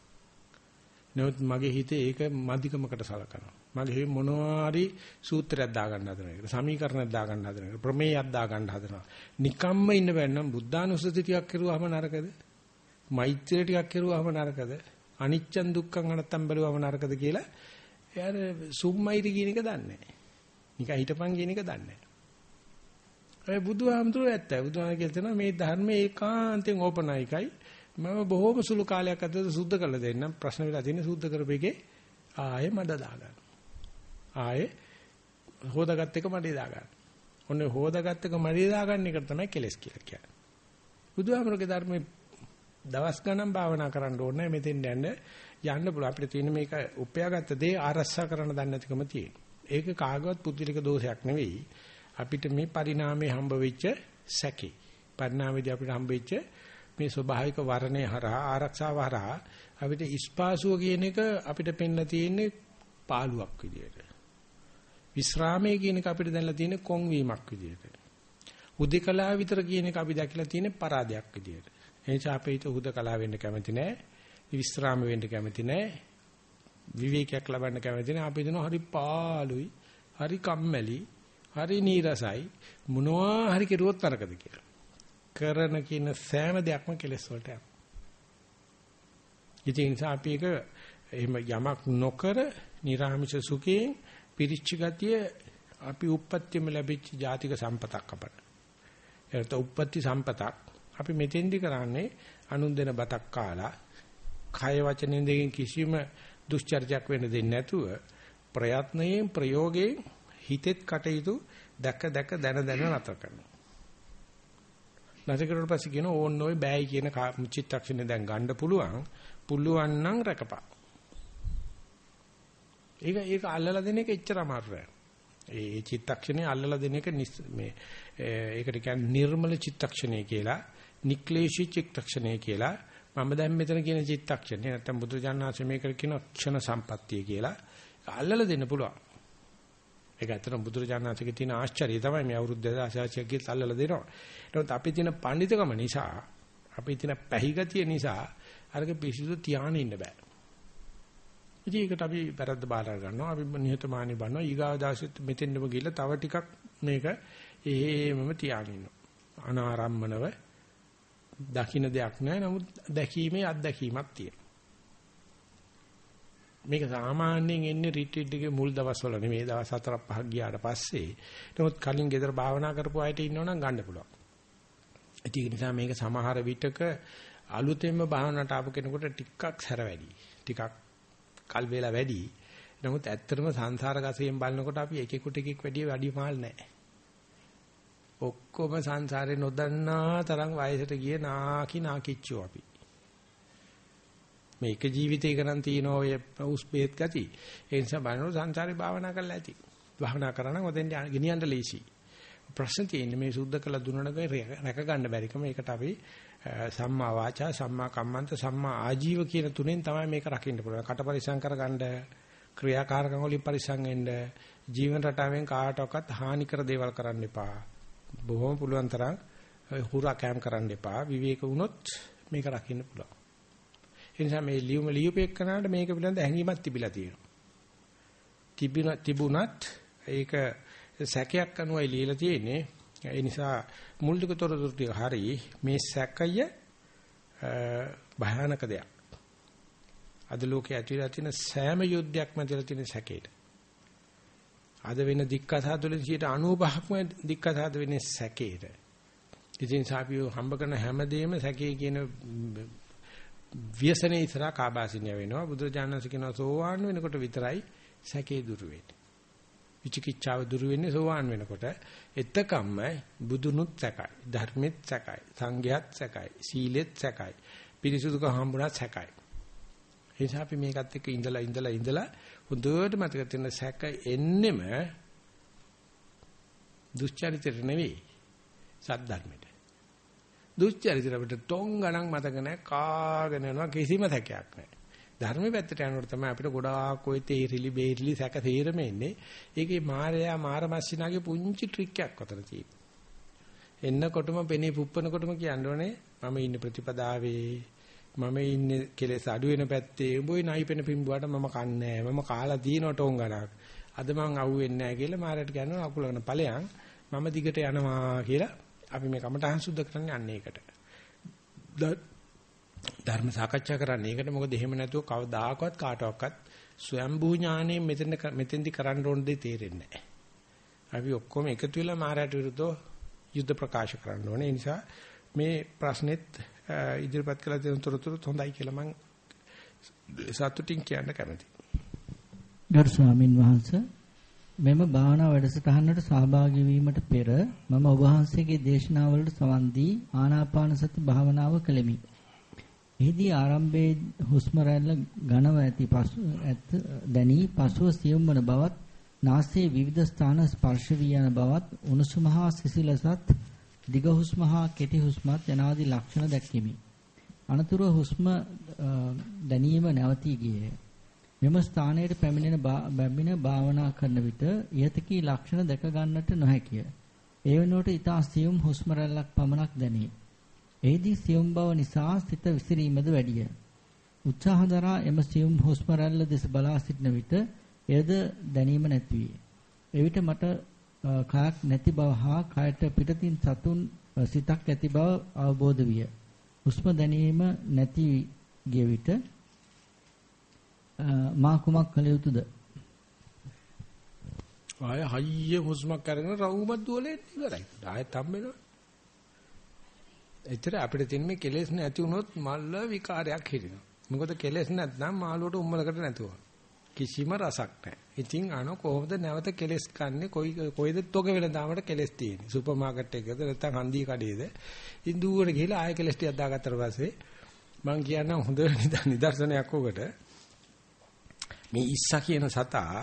නමුත් මගේ හිතේ ඒක මධිකමකට සලකනවා. මගේ හිතේ මොනවා හරි සූත්‍රයක් දාගන්න හදනවා. ඒක සමීකරණයක් දාගන්න හදනවා. ප්‍රමේයයක් දාගන්න හදනවා. නිකම්ම ඉන්න බැන්නම් බුද්ධානුස්සති ටිකක් කරුවාම නරකද? මෛත්‍රිය ටිකක් කෙරුවාම නරකද? අනිච්චන් දුක්ඛං අනත්තම් බැලුවාම නරකද කියලා එයාර සුම්මයිරි කියන එක දන්නේ නැහැ. නිකන් හිටපන් කියන එක දන්නේ නැහැ. ඒ බුදුහාමුදුරුවෝ ඇත්තයි. බුදුහාම කියනවා මේ ධර්මයේ ඒකාන්තයෙන් ඕපනයිකයි. මම බොහෝම සුළු කාලයක් අතර සුද්ධ කරලා දෙන්නම්. ප්‍රශ්න වෙලා තියෙන්නේ සුද්ධ කරපෙකේ ආයෙ මඩ දාගන්න. ආයෙ හොදාගත් එක මඩේ දාගන්න. ඔන්න හොදාගත් එක මඩේ දාගන්න එක තමයි කෙලස් කියලා කියන්නේ. බුදුහාමරගේ ධර්මයේ දවස් ගණන් භාවනා කරන්න ඕනේ මෙතෙන් යන්න පුළුවන්. අපිට තියෙන මේක උපයාගත්ත දේ ආරක්ෂා කරන්න දන්නේ නැතිකම තියෙන. ඒක කාගවත් පුදුලික දෝෂයක් නෙවෙයි. අපිට මේ පරිණාමයේ හම්බ වෙච්ච සැකේ. පරිණාමයේදී අපිට හම්බ වෙච්ච මේ ස්වභාවික වර්ණය හරහා ආරක්ෂාව හරහා අපිට ස්පාසුව කියන එක අපිට පෙන්න තියෙන්නේ පාළුවක් විදියට. විස්රාමයේ කියන එක අපිට දැනලා තියෙන්නේ කොන් වීමක් විදියට. හුදකලාව විතර කියන එක අපි දැකලා තියෙන්නේ පරාදයක් විදියට. එනිසා අපි හිත හුදකලාව වෙන්න කැමති නැහැ. විස්රාම වෙන්න කැමති නැහැ. විවේකයක් ලබන්න කැමති නැහැ. අපි හිතනවා හරි පාළුයි, හරි කම්මැලි, හරි නීරසයි මොනවා හරි කෙරුවොත් තරකද කියලා. කරන කියන සෑම දෙයක්ම කෙලස් වලට යනවා. ඒ නිසා අපි එක එහෙම යමක් නොකර නිර්ආමිෂ සුඛයෙන් පිරිච්ච ගතිය අපි උප්පත්තියම ලැබිච්ච ජාතික සම්පතක් අපට. ඒකට උප්පත්ති සම්පතක් අපි මෙතෙන්දි කරන්නේ අනුන් දෙන බතක් කාලා කය වචනෙන් දෙකෙන් කිසිම දුෂ්චර්යයක් වෙන්න දෙන්නේ නැතුව ප්‍රයත්නයෙන් ප්‍රයෝගයෙන් හිතෙත් කටයුතු දැක දැන නතර කරනවා. නැතර කරලා පස්සේ කියන ඕන්න ඔය බෑයි කියන චිත්තක්ෂණය දැන් ගන්න පුළුවන් නම් රකපා. ඒක අල්ලලා දෙන එක එච්චර අමාරු නෑ. ඒ චිත්තක්ෂණය අල්ලලා දෙන එක මේ ඒකට කියන්නේ නිර්මල චිත්තක්ෂණය කියලා, නික්ලේශී චිත්තක්ෂණය කියලා. මම දැන් මෙතන කියන චිත්තක්ෂණය නැත්තම් බුදුජානනාංශ මේකට කියන ක්ෂණ සම්පත්තිය කියලා අල්ලලා දෙන්න පුළුවන්. ඒක ඇත්තටම බුදුරජාණන්සේගේ තියෙන ආශ්චර්යය තමයි මේ අවුරුදු 2600ක් ගිහින් අල්ලලා දෙනවා. නමුත් අපි තියෙන පඬිතුකම නිසා, අපි තියෙන පැහිගතිය නිසා අරක පිසිදු තියාගෙන ඉන්න බෑ. ඉතින් ඒකට අපි වැරද්ද බාර ගන්නවා. අපි නිහතමානී බනවා. ඊගාව දාසෙත් මෙතෙන්ම ගිහිල්ලා තව ටිකක් මේක එහෙමම තියාගෙන ඉන්නවා. අනාරම්මනව දකින්න දෙයක් නෑ. නමුත් දැකීමේ අත්දැකීමක් තියෙනවා. මේක සාමාන්‍යයෙන් එන්නේ රිට්‍රීට් එකේ මුල් දවස්වල නෙමෙයි දවස් 4-5ක් ගියාට පස්සේ. නමුත් කලින් ගෙදර භාවනා කරපු අයට ඉන්නවනම් ගන්න පුළුවන්. ඒක නිසා මේක සමහර විටක අලුතෙන්ම භාවනාවට ආපු කෙනෙකුට ටිකක් සැර වැඩි. ටිකක් කල් වේලා වැඩි. නමුත් ඇත්තටම සංසාර ගසයෙන් බලනකොට අපි එකෙකුට එකෙක් වැඩි මාල් නැහැ. ඔක්කොම සංසාරේ නොදන්නා තරම් වයසට ගිය නාකිච්චෝ අපි. මේක ජීවිතේ කරන් තියෙන ඔය උස් බේත් ගති. ඒ නිසා බලනකොට සංසාරේ භාවනා කරලා ඇති. භාවනා කරා නම් ඔතෙන් ගෙනියන්න ලේසි. ප්‍රශ්න තියෙන්නේ මේ සුද්ධ කළ දුන්නනක රැක ගන්න බැරිකම. ඒකට අපි සම්මා වාචා, සම්මා කම්මන්ත, සම්මා ආජීව කියන තුනෙන් තමයි මේක රකින්න පුළුවන්. කට පරිසම් කරගන්න, ක්‍රියාකාරකම් වලින් පරිසම් වෙන්න, ජීවන රටාවෙන් කාටවත් හානි කර දේවල් කරන්න එපා. බොහොම පුළුවන් තරම් හුරා කැම් කරන්න එපා. විවේක වුණොත් මේක රකින්න පුළුවන්. ඒ නිසා මේ ලියුපෙක්කනට මේක පිළිබඳ හැඟීමක් තිබිලා තියෙනවා. තිබුණත් ඒක සැකයක් අනුවයි ලියලා තියෙන්නේ. ඒ නිසා මූලික තොරතුරු ටික හරි මේ සැකය භයානක දෙයක්. අද ලෝකයේ ඇතිලා තියෙන සෑම යුද්ධයක්ම ඇතිලා තියෙන සැකේට. අද වෙන දික්කසාදවලින් 95%ක්ම දික්කසාද වෙන්නේ සැකේට. ඉතින් සාපියෝ හම්බ කරන හැමදේම සැකේ කියන ව්‍යසනේ ඉස්සරහා කාබාසිනිය වෙනවා. බුදුරජාණන්සේ කියනවා සෝවාන් වෙනකොට විතරයි සැකේ දුරු වෙන්නේ. විචිකිච්ඡාව දුරු වෙන්නේ සෝවාන් වෙනකොට. එතකම්ම බුදුනුත් සැකයි, ධර්මෙත් සැකයි, සංඝයාත් සැකයි, සීලෙත් සැකයි, පිරිසුදුකම හම්බුණත් සැකයි. ඒ නිසා අපි මේකත් එක්ක ඉඳලා හොඳට මතක තියාගන්න සැක එන්නෙම දුස්චරිතෙට නෙවෙයි සද්ධර්මෙට. දුස්චරිතෙට අපිට ටොං ගණන් මතක නැහැ, කාගෙන යනවා, කිසිම සැකයක් නැහැ. ධර්මයේ පැත්තට යනකොට තමයි අපිට ගොඩාක් ඔය තේරිලි බේරිලි සැක තේරෙම එන්නේ. ඒකේ මාරමස්සිනාගේ පුංචි ට්‍රික් එකක් අතර තියෙනවා. එන්නකොටම පෙනේ පුප්පනකොටම කියන්නෝනේ මම ඉන්නේ ප්‍රතිපදාවේ, මම ඉන්නේ කෙලෙස් අඩු වෙන පැත්තේ. උඹේ නයිපෙන පිඹුවට මම කන්නේ නැහැ. මම කාලා දිනන ටොං ගණක්. අද මං අහුවෙන්නේ නැහැ කියලා මාරයට කියනවා අකුලගෙන ඵලයන් මම දිගට යනවා කියලා. අපි මේ කමටහන් සුද්ධ කරන්නේ අන්න ඒකට. ධර්ම සාකච්ඡා කරන්නේ. ඒකට මොකද එහෙම නැතුව කවදාකවත් කාටවත් ස්වයම්භූ ඥාණයෙන් මෙතෙන්දි කරන්න ඕන දේ තේරෙන්නේ නැහැ. අපි ඔක්කොම එකතු වෙලා මාරයට විරුද්ධව යුද්ධ ප්‍රකාශ කරන්න ඕනේ. ඒ නිසා මේ ප්‍රශ්නෙත් ඉදිරිපත් කළ දෙන තොරතුරු හොඳයි කියලා මම සතුටින් කියන්න කැමතියි. ගරු ස්වාමින් වහන්සේ මෙම භාවනා වැඩසටහනට සහභාගී වීමට පෙර මම ඔබ වහන්සේගේ දේශනාවලට සවන් දී ආනාපාන සති භාවනාව කළෙමි. එහිදී ආරම්භයේ හුස්ම රැල්ල ඝනව දැනී පසුව සියුම් වන බවත් නාසයේ විවිධ ස්ථාන ස්පර්ශ වී යන බවත් උණුසුම හා සිසිලසත් දිග හුස්ම හා කෙටි හුස්මත් යනාදී ලක්ෂණ දැක්කෙමි. අනතුරුව හුස්ම දැනීම නැවතී ගියේය. මෙම ස්ථානයේ පැමිණෙන භාවනා කරන විට යතිකී ලක්ෂණ දැක ගන්නට නොහැකිය. ඒ වෙනුවට ඊතා සියුම් හුස්ම රැල්ලක් පමණක් දැනේ. එෙහිදී සියුම් බව නිසා සිත විසිරීමද වැඩිය. උත්සාහ දරා එම සියුම් හුස්ම රැල්ල දෙස බලා සිටන විට එයද දැනීම නැති විය. එවිට මට කායක් නැති බව හා කායට පිටතින් සතුන් සිතක් ඇති බව අවබෝධ විය. හුස්ම දැනීම නැති ගිය විට මා කුමක් කළ යුතුද? ආය හයිය හුස්මක් අරගෙන රවුමක් දුවලේ ඉවරයි. ආයෙත් හම්බෙනවා. එතර අපිට තියෙන මේ කෙලෙස් නැති වුණොත් මල්ල විකාරයක් හිරිනවා. මොකද කෙලෙස් නැත්නම් මාළුවට උම්මලකට නැතුව කිසිම රසක් නැහැ. ඉතින් කොහොමද නැවත කෙලෙස් කන්නේ? කොයිද තොග වෙන දාමට කෙලෙස් තියෙන්නේ? සුපර් මාකට් එකකද නැත්නම් හන්දිය කඩේද? ඉන්දුවර ගිහලා ආයෙ කෙලෙස් ටිකක් දාගත්තට පස්සේ මම කියනවා හොඳ නිදර්ශනයක් උකට. මේ ඉස්සා කියන සතා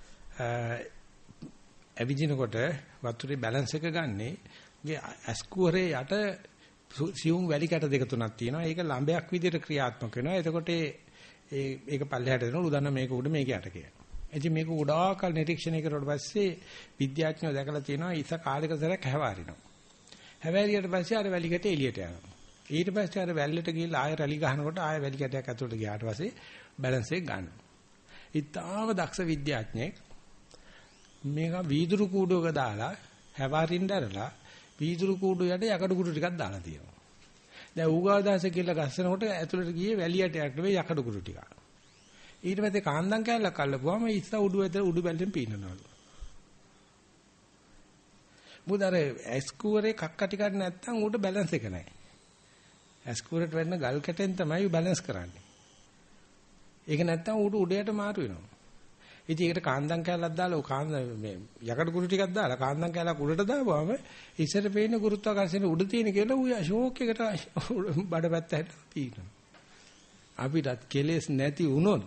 ඇවිදිනකොට වතුරේ බැලන්ස් එක ගන්නේ ඇස්කුවරේ යට සියුම් වැලි කැට දෙක තුනක් තියෙනවා. ඒක ලම්බයක් විදිහට ක්‍රියාත්මක වෙනවා. එතකොට ඒක පල්ලෙහාට දෙනවා. උදාන මේක උඩ මේක යට කියලා. ඉතින් මේක උඩාකල් නිරීක්ෂණය කරුවාට පස්සේ විද්‍යාඥයෝ දැකලා තියෙනවා ඉස්සා කාලයක සැරයක් හැවාරිනවා. හැවාරියට පස්සේ අර වැලි කැට එළියට යනවා. ඊට පස්සේ අර වැල්ලට ගිහලා ආය රැලි ගහනකොට ආය වැලි කැටයක් ඇතුළට ගියාට පස්සේ බැලන්ස් එක ගන්නවා. ඊටාම දක්ෂ විද්‍යාඥයෙක් මේක වීදුරු කූඩුවක දාලා හැවාරින්න ඇරලා වීදුරු කූඩුව යට යකඩ කුඩු ටිකක් දාලා තියෙනවා. දැන් ඌගාදාස කියලා ගස්සනකොට ඇතුළට ගියේ වැලියට යක් නෙවෙයි යකඩ කුඩු ටික. ඊට පස්සේ කාන්දම් කැල්ලක් අල්ලපුවාම ඉස්සා උඩු බැලෙන් පීනනවලු. මුදර ඇස්කුවරේ කක්ක ටිකක් නැත්තම් ඌට බැලන්ස් එක නැහැ. ඇස්කුවරට වෙන්න ගල් කැටෙන් තමයි බැලන්ස් කරන්නේ. ඒක නැත්තම් ඌට උඩයට මාරු වෙනවා. ඉතින් ඒකට කාන්දම් කැලක් දාලා මේ යකඩ කුරු ටිකක් දාලා කාන්දම් කැලක් උඩට දාපුවාම ඉස්සර පේන ගුරුත්වාකර්ෂණය උඩ තියෙන කියලා ඌ ෂෝක් එකට බඩපැත්ත හැටලා පීනවා. අපිටත් කෙලෙස් නැති වුණොත්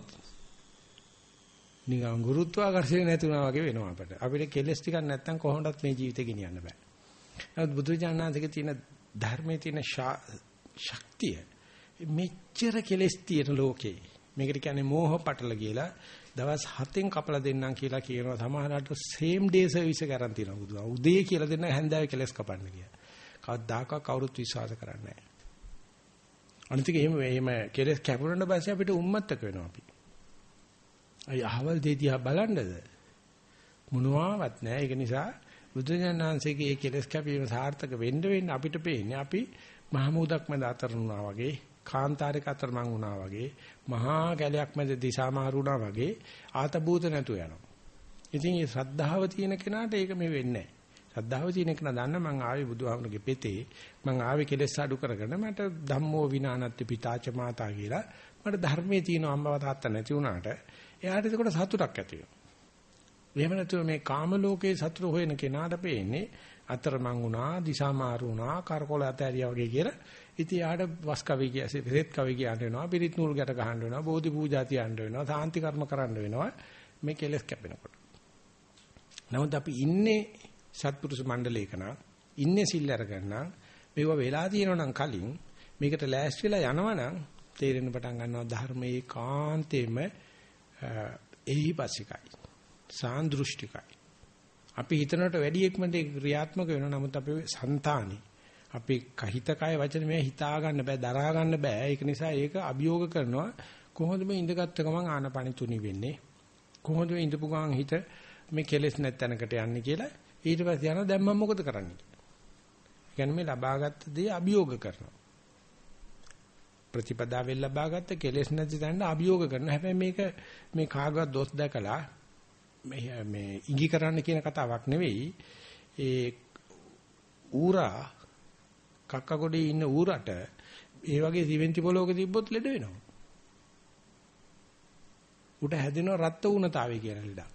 නිකන් ගුරුත්වාකර්ෂණය නැති වුණා වගේ වෙනවා අපිට. අපිට කෙලෙස් ටිකක් නැත්තම් කොහොමදත් මේ ජීවිතේ ගෙනියන්න බෑ. නමුත් බුදුචානන්දගේ තියෙන ධර්මයේ තියෙන ශක්තිය මෙච්චර කෙලෙස් තියෙන ලෝකේ මේකට කියන්නේ මෝහ පටල කියලා දවස් 7න් කපලා දෙන්නම් කියලා කියනවා. සමහරවිට same day service එක ගන්න තියෙනවා බුදුහා. උදේ කියලා දෙන්න හැන්දෑවේ කෙලස් කපන්න කියලා. කවදාකවත් කවුරුත් විශ්වාස කරන්නේ නැහැ. අනිත් එක එහෙම කෙලස් කැපුණාට පස්සේ අපිට උම්මත්තක වෙනවා අපි. අය අහවල් දෙය දිහා බලන්නද? මොනවාවත් නැහැ. ඒක නිසා බුදුජානනාංශයේ මේ කෙලස් කැපීම සාර්ථක වෙන්න අපිට පේන්නේ අපි මහමුදක් මැද අතරනුණා වගේ, කාන්තාරයක අතරමං වුණා වගේ, මහා කැලයක් මැද දිශා මාරුණා වගේ ආතබූත නැතු යනවා. ඉතින් මේ ශ්‍රද්ධාව තියෙන කෙනාට ඒක මේ වෙන්නේ නැහැ. ශ්‍රද්ධාව තියෙන කෙනා දන්න මං ආවේ බුදුහාමුදුරගේ පෙතේ, මං ආවේ කෙලෙස් අඩු කරගෙන මට ධම්මෝ විනානත්ති පිතාච මාතා කියලා මට ධර්මයේ තියෙන අම්මව තාත්තා නැති වුණාට එයාට ඒකට සතුටක් ඇති වෙනවා. එහෙම නැතුව මේ කාම ලෝකේ සතුට හොයන කෙනාට පේන්නේ අතරමං වුණා, දිශා මාරු වුණා, කරකොල ඇතෑරියා වගේ කියලා. ඉතින් යාට වස් කවි කියසේ පෙරෙත් කවි කියන්න වෙනවා, පිරිත් නූල් ගැට ගහන්න වෙනවා, බෝධි පූජා තියන්න වෙනවා, සාන්ති කර්ම කරන්න වෙනවා මේ කෙලස් කැපෙනකොට. නමුත් අපි ඉන්නේ සත්පුරුෂ මණ්ඩලයක නම්, ඉන්නේ සිල් අරගෙන නම්, මේව වෙලා තියෙනවා නම් කලින් මේකට ලෑස්තිලා යනවා නම් තේරෙන්න පටන් ගන්නවා ධර්මයේ කාන්තේම එහිපසිකයි, සාන්දෘෂ්ටිකයි. අපි හිතනට වැඩි එක්මන්ට ක්‍රියාත්මක වෙනවා. නමුත් අපේ సంతානි අපි කහිතකය වචන මේ හිතා ගන්න බෑ, දරා ගන්න බෑ. ඒක නිසා ඒක අභියෝග කරනවා. කොහොමද මේ ඉඳගත්ත ගමන් ආනපන තුනි වෙන්නේ? කොහොමද මේ ඉඳපු ගමන් හිත මේ කෙලෙස් නැත්තනකට යන්නේ කියලා ඊට පස්සේ යනවා දැන් මම මොකද කරන්නේ කියලා. කියන්නේ මේ ලබාගත් දේ අභියෝග කරනවා. ප්‍රතිපදාවෙන් ලබාගත්ත කෙලෙස් නැති තැනට අභියෝග කරනවා. හැබැයි මේක මේ කාගවත් දොස් දැකලා මේ ඉඟි කරන්න කියන කතාවක් නෙවෙයි. ඒ ඌරා කක්ක ගොඩේ ඉන්න ඌරට ඒ වගේ සිවෙන්ති පොලෝක තිබ්බොත් ලෙඩ වෙනවා. උට හැදෙනවා රත් වුණතාවය කියලා ලෙඩක්.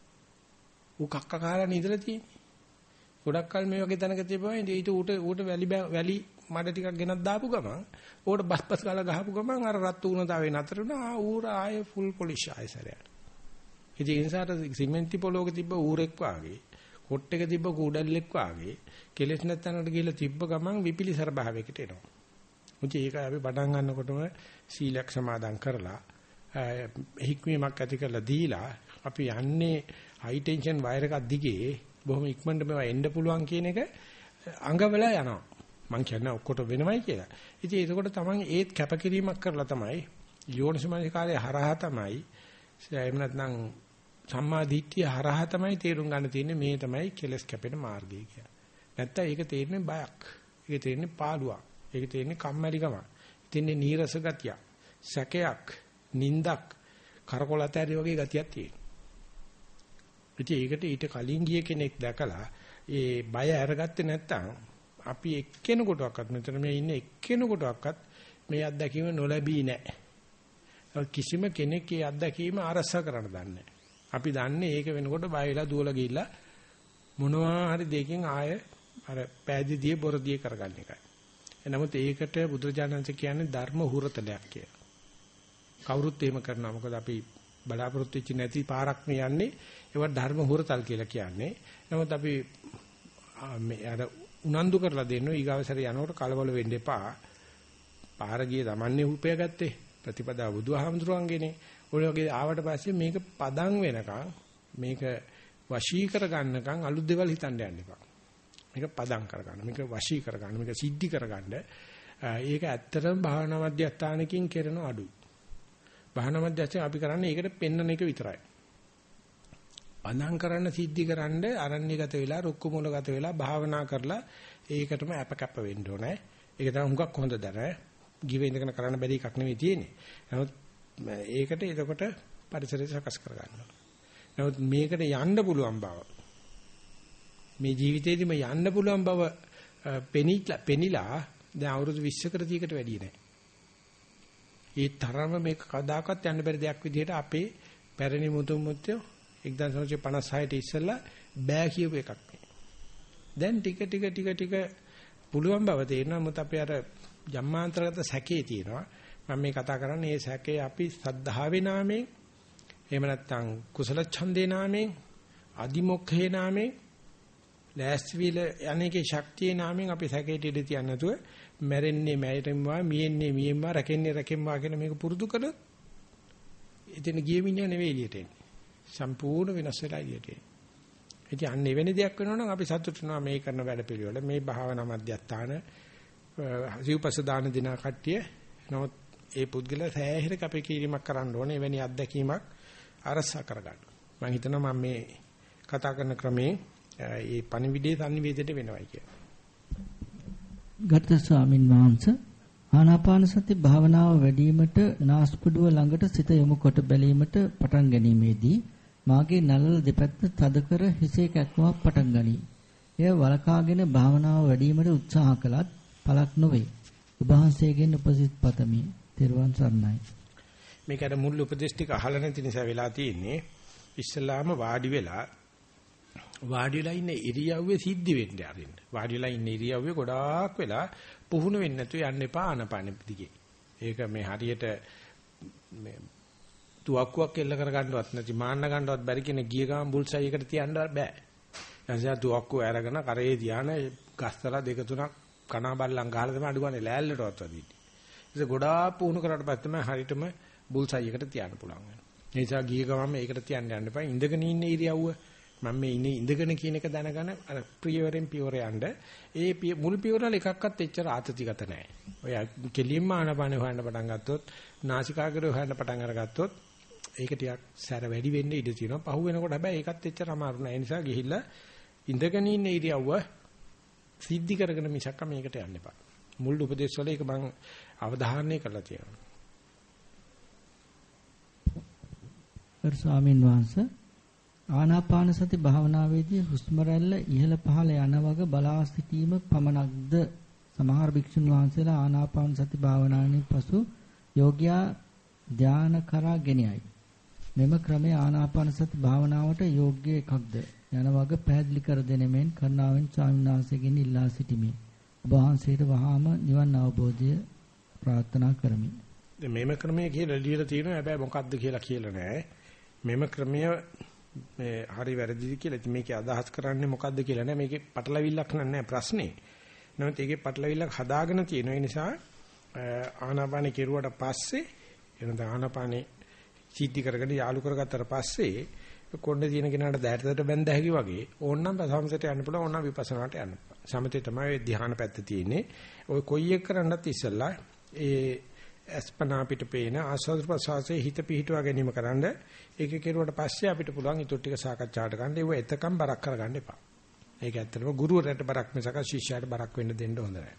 ඌ කක්ක කාලා නිදලා තියෙන්නේ. ගොඩක් කල් මේ වගේ තැනක තිබ්බම ඊට ඌට වැලි මඩ ටිකක් ගෙනත් දාපු ගමන් ඌට බස්පස් ගාලා ගහපු ගමන් අර රත් වුණතාවේ නතර වුණා. ඌර ආයේ ෆුල් පොලිෂ් ආයසරයට. ඉතින් ඒ නිසා සිමෙන්ති පොලෝක තිබ්බ ඌරෙක් වාගේ කොට් එක තිබ්බ කුඩල්ලෙක් වාගේ කෙලෙස් නැත්නම්ට ගිහලා තිබ්බ ගමන් විපිලිසර භාවයකට එනවා. මුචි ඒක අපි පටන් ගන්නකොටම සීලයක් සමාදන් කරලා හික්මීමක් ඇති කරලා දීලා අපි යන්නේ හයි ටෙන්ෂන් වයර් එකක් දිගේ බොහොම ඉක්මනට මේවා එන්න පුළුවන් කියන එක අඟවලා යනවා. මං කියන්නේ ඔක්කොට වෙනවයි කියලා. ඉතින් ඒකකොට තමයි ඒත් කැපකිරීමක් කරලා තමයි යෝනිසමනිකාරය හරහා තමයි එහෙම නැත්නම් සම්මා දිට්ඨිය හරහා තමයි තේරුම් ගන්න තියෙන්නේ මේ තමයි කෙලස් කැපෙන මාර්ගය කියලා. නැත්තම් ඒක තේරෙන්නේ බයක්. ඒක තේරෙන්නේ පාළුවක්. ඒක තේරෙන්නේ කම්මැලිකමක්. තේරෙන්නේ නීරස ගතියක්. සැකයක්, නින්දක්, කරකොලතැරි වගේ ගතියක් තියෙනවා. ඉතින් ඒකට ඊට කලින් ගිය කෙනෙක් දැකලා ඒ බය අරගත්තේ නැත්තම් අපි එක්කෙනෙකුටවත් මෙතන මේ ඉන්නේ එක්කෙනෙකුටවත් මේ අත්දැකීම නොලැබී නැහැ. කිසිම කෙනෙක් ඒ අත්දැකීම අරස කරන්න දන්නේ නැහැ. අපි දන්නේ ඒක වෙනකොට බය වෙලා දුවලා ගිහිල්ලා මොනවා හරි දෙයකින් ආය අර පෑදීදී බොරදී කරගන්න එකයි. එනමුත් ඒකට බුදුරජාණන්සේ කියන්නේ ධර්ම හුරතලයක් කියලා. කවුරුත් එහෙම කරනවා. මොකද අපි බලාපොරොත්තු වෙච්ච නැති පාරක් මේ යන්නේ. ඒවට ධර්ම හුරතල් කියලා කියන්නේ. නමුත් අපි මේ අර උනන්දු කරලා දෙන්නෝ ඊගාවසර යනකොට කලබල වෙන්න එපා. පාර ගියේ Tamanne උපයගත්තේ. ප්‍රතිපදා බුදුහාමුදුරුවන්ගේනේ. ඔය වගේ ආවට පස්සේ මේක පදම් වෙනකන් මේක වශී කර ගන්නකන් අලුත් දේවල් හිතන්න යන්න එපා. මේක පදම් කර ගන්න. මේක වශී කර ගන්න. මේක සිද්ධි කර ගන්න. ඒක ඇත්තටම භාවනා මධ්‍යස්ථානකින් කරන අඩුයි. භාවනා මධ්‍යස්ථාන අපි කරන්නේ ඒකට පෙන්වන එක විතරයි. පදම් කරන්න සිද්ධි කරන්න අරණ්‍යගත වෙලා රුක්ක මූලගත වෙලා භාවනා කරලා ඒකටම අපකප්ප වෙන්න ඕනේ. ඒක තමයි හුඟක් හොඳ දර. ගිවේ ඉඳගෙන කරන්න බැරි එකක් නෙවෙයි තියෙන්නේ. නමුත් ඒකට එතකොට පරිසරය සකස් කර ගන්නවා. නමුත් මේකට යන්න පුළුවන් බව මේ ජීවිතේදීම යන්න පුළුවන් බව පෙනිලා දැන් අවුරුදු 20කට 30කට වැඩි නෑ. ඒ තරම මේක කවදාකවත් යන්න බැරි දෙයක් විදිහට අපේ පැරණි මුතුමුත්තු 1956 ඉස්සෙල්ලා බෑ කියපු එකක් නේ. දැන් ටික පුළුවන් බව තේරෙනවා. මොකද අපේ අර ජම්මාන්තරගත සැකේ තියෙනවා. මම මේ කතා කරන්නේ මේ සැකේ අපි සද්ධාවේ නාමයෙන් එහෙම නැත්නම් කුසල ඡන්දේ නාමයෙන් අදිමොක්ඛේ නාමයෙන් ලෑස්තිවිල යන්නේගේ ශක්තියේ නාමයෙන් අපි සැකේට ඉඳ තියන්න නැතුව මැරෙන්නේ මැරෙන්නවා මියෙන්නේ මියෙන්වා රැකෙන්නේ රැකෙන්වා කියන මේක පුරුදු කළොත් එතන ගිය මිනිහා නෙවෙයි එළියට එන්නේ. සම්පූර්ණ වෙනස් වෙලා එළියට එන්නේ. ඉතින් අන්න එවැනි දෙයක් වෙනවා නම් අපි සතුටු වෙනවා මේ කරන වැඩ පිළිවෙල මේ භාවනා මධ්‍යස්ථාන සිව්පස දාන දින කට්ටිය. නමුත් ඒ පුද්ගලයා සෑහෙන කැපකිරීමක් කරන්න ඕනේ එවැනි අත්දැකීමක් අරසා කරගන්න. මම හිතනවා මම මේ කතා කරන ක්‍රමේ ඒ පණිවිඩයේ සංනිවේදයට වෙනවයි කියලා. ගත ස්වාමින් වහන්සේ ආනාපාන සති භාවනාව වැඩිවීමට නාස්පුඩුව ළඟට සිත යොමු කොට බැලීමට පටන් ගැනීමේදී මාගේ නළල දෙපැත්ත තද කර හිසේ කැක්කුමක් පටන් ගනී. එය වලකාගෙන භාවනාව වැඩිවීමට උත්සාහ කළත් පළක් නොවේ. ඔබ වහන්සේගෙන් උපදෙස් පතමි. තෙරුවන් සරණයි. මේකට මුල් උපදේශ ටික අහලා නැති නිසා වෙලා තියෙන්නේ ඉස්ලාම වාඩි වෙලා ඉන්න ඉරියව්වේ සිද්ධි වෙන්න ආරින්න. වාඩි වෙලා ඉන්න ඉරියව්වේ ගොඩාක් වෙලා පුහුණු වෙන්නේ නැතුව යන්න එපා ආනපාන දිගේ. ඒක මේ හරියට මේ තුවක්කුවක් එල්ල කර ගන්නවත් නැති මාන්න ගන්නවත් බැරි කෙනෙක් ගිය ගමන් බුල්සයි එකට තියන්න බෑ. එයාට තුවක්කුව අරගෙන කරේ තියාන ගස්තලා දෙක තුනක් කනා බල්ලන් ගහලා තමයි අඩුවනේ ලෑල්ලටවත් වදින්නේ. ඒක ගොඩාක් පුහුණු කරාට පස්සේ තමයි හරියටම බුල්සයි එකට තියන්න පුළුවන් වෙන්නේ. ඒ නිසා ගිය ගමන් මේකට තියන්න යන්න එපා. ඉඳගෙන ඉන්න ඉරියව්ව මම මේ ඉන්නේ ඉඳගෙන කියන එක දැනගෙන අර ප්‍රියවරෙන් පියවර යන්න. ඒ මුල් පියවරවල එකක්වත් එච්චර ආතතිගත නැහැ. ඔය කෙලින්ම ආනපානෙ හොයන්න පටන් ගත්තොත්, නාසිකාග්‍රය හොයන්න පටන් අරගත්තොත් ඒක ටිකක් සැර වැඩි වෙන්න ඉඩ තියෙනවා. පහු වෙනකොට හැබැයි ඒකත් එච්චර අමාරු නෑ. ඒ නිසා ගිහිල්ලා ඉඳගෙන ඉන්න ඉරියව්ව සිද්ධි කරගෙන මිසක් මේකට යන්න එපා. මුල් උපදේශ වල ඒක මම අවධාරණය කරලා තියෙනවා. ගරු ස්වාමීන් වහන්සේ ආනාපාන සති භාවනාවේදී හුස්ම රැල්ල ඉහළ පහළ යන වග බලා සිටීම පමණක්ද සමහර භික්ෂුන් වහන්සේලා ආනාපාන සති භාවනාවෙන් පසු යෝග්‍යයා ධානය කරා ගෙනයයි. මෙම ක්‍රමය ආනාපාන සති භාවනාවට යෝග්‍ය එකක්ද යන වග පැහැදිලි කර දෙනෙමින් කරුණාවෙන් ස්වාමීන් වහන්සේගෙන් ඉල්ලා සිටිමි. ඔබ වහන්සේට වහාම නිවන් අවබෝධය ප්‍රාර්ථනා කරමි. මෙම ක්‍රමය කියලා ලියලා තියෙනවා. හැබැයි මොකක්ද කියලා කියලා නැහැ. මෙම ක්‍රමය මේ හරි වැරදිද කියලා ඉතින් මේකේ අදහස් කරන්නේ මොකද්ද කියලා නෑ. මේකේ පටලවිල්ලක් නෑ ප්‍රශ්නේ. නමුත් ඒකේ පටලවිල්ලක් හදාගෙන තියෙන නිසා ආනාපානෙ කෙරුවට පස්සේ එනද ආනාපානෙ චීටි කරගෙන යාලු කරගත්තට පස්සේ කොණ්ඩේ තියෙන කෙනාට දැටට බැඳ හැකි වගේ ඕනනම් සමතට යන්න පුළුවන් ඕනනම් විපස්සනාට යන්න. සමතේ තමයි ධ්‍යාන පැත්ත තියෙන්නේ. ඔය කොයි එක කරන්නත් ඉස්සෙල්ලා ඒ අස්පනා අපිට පේන ආස්වාද ප්‍රසවාසයේ හිත පිහිටුවා ගැනීම කරන්න ඒක කෙරුවට පස්සේ අපිට පුළුවන් ඊටු ටික සාකච්ඡාට ගන්න. ඒව එතකම් බරක් කරගන්න එපා. ඒක ඇත්තටම ගුරුවරයාට බරක් මිසක ශිෂ්‍යයාට බරක් වෙන්න දෙන්න හොඳ නැහැ.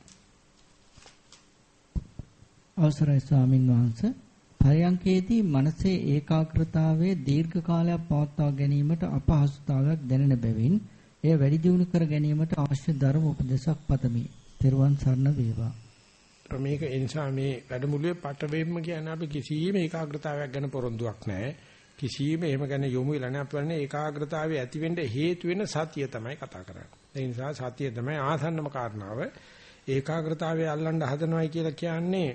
අවසරයි ස්වාමින් වහන්සේ. පරයන්කේදී මනසේ ඒකාග්‍රතාවයේ දීර්ඝ කාලයක් පවත්වා ගැනීමට අපහසුතාවයක් දැනෙන බැවින් එය වැඩි දියුණු කර ගැනීමට අවශ්‍ය ධර්ම උපදේශක් පතමි. ත්වන් සරණ වේවා. මේක ඒ නිසා මේ වැඩමුළුවේ පටවෙන්න කියන්නේ අපි කිසියම් ඒකාග්‍රතාවයක් ගැන පොරොන්දුවක් නැහැ. කිසියම් එහෙම ගැන යොමු වෙලා නැහැ. අපි වන්නේ ඒකාග්‍රතාවය ඇති වෙන්න හේතු වෙන සතිය තමයි කතා කරන්නේ. ඒ නිසා සතිය තමයි ආසන්නම කාරණාව. ඒකාග්‍රතාවය අල්ලන්න හදනවයි කියලා කියන්නේ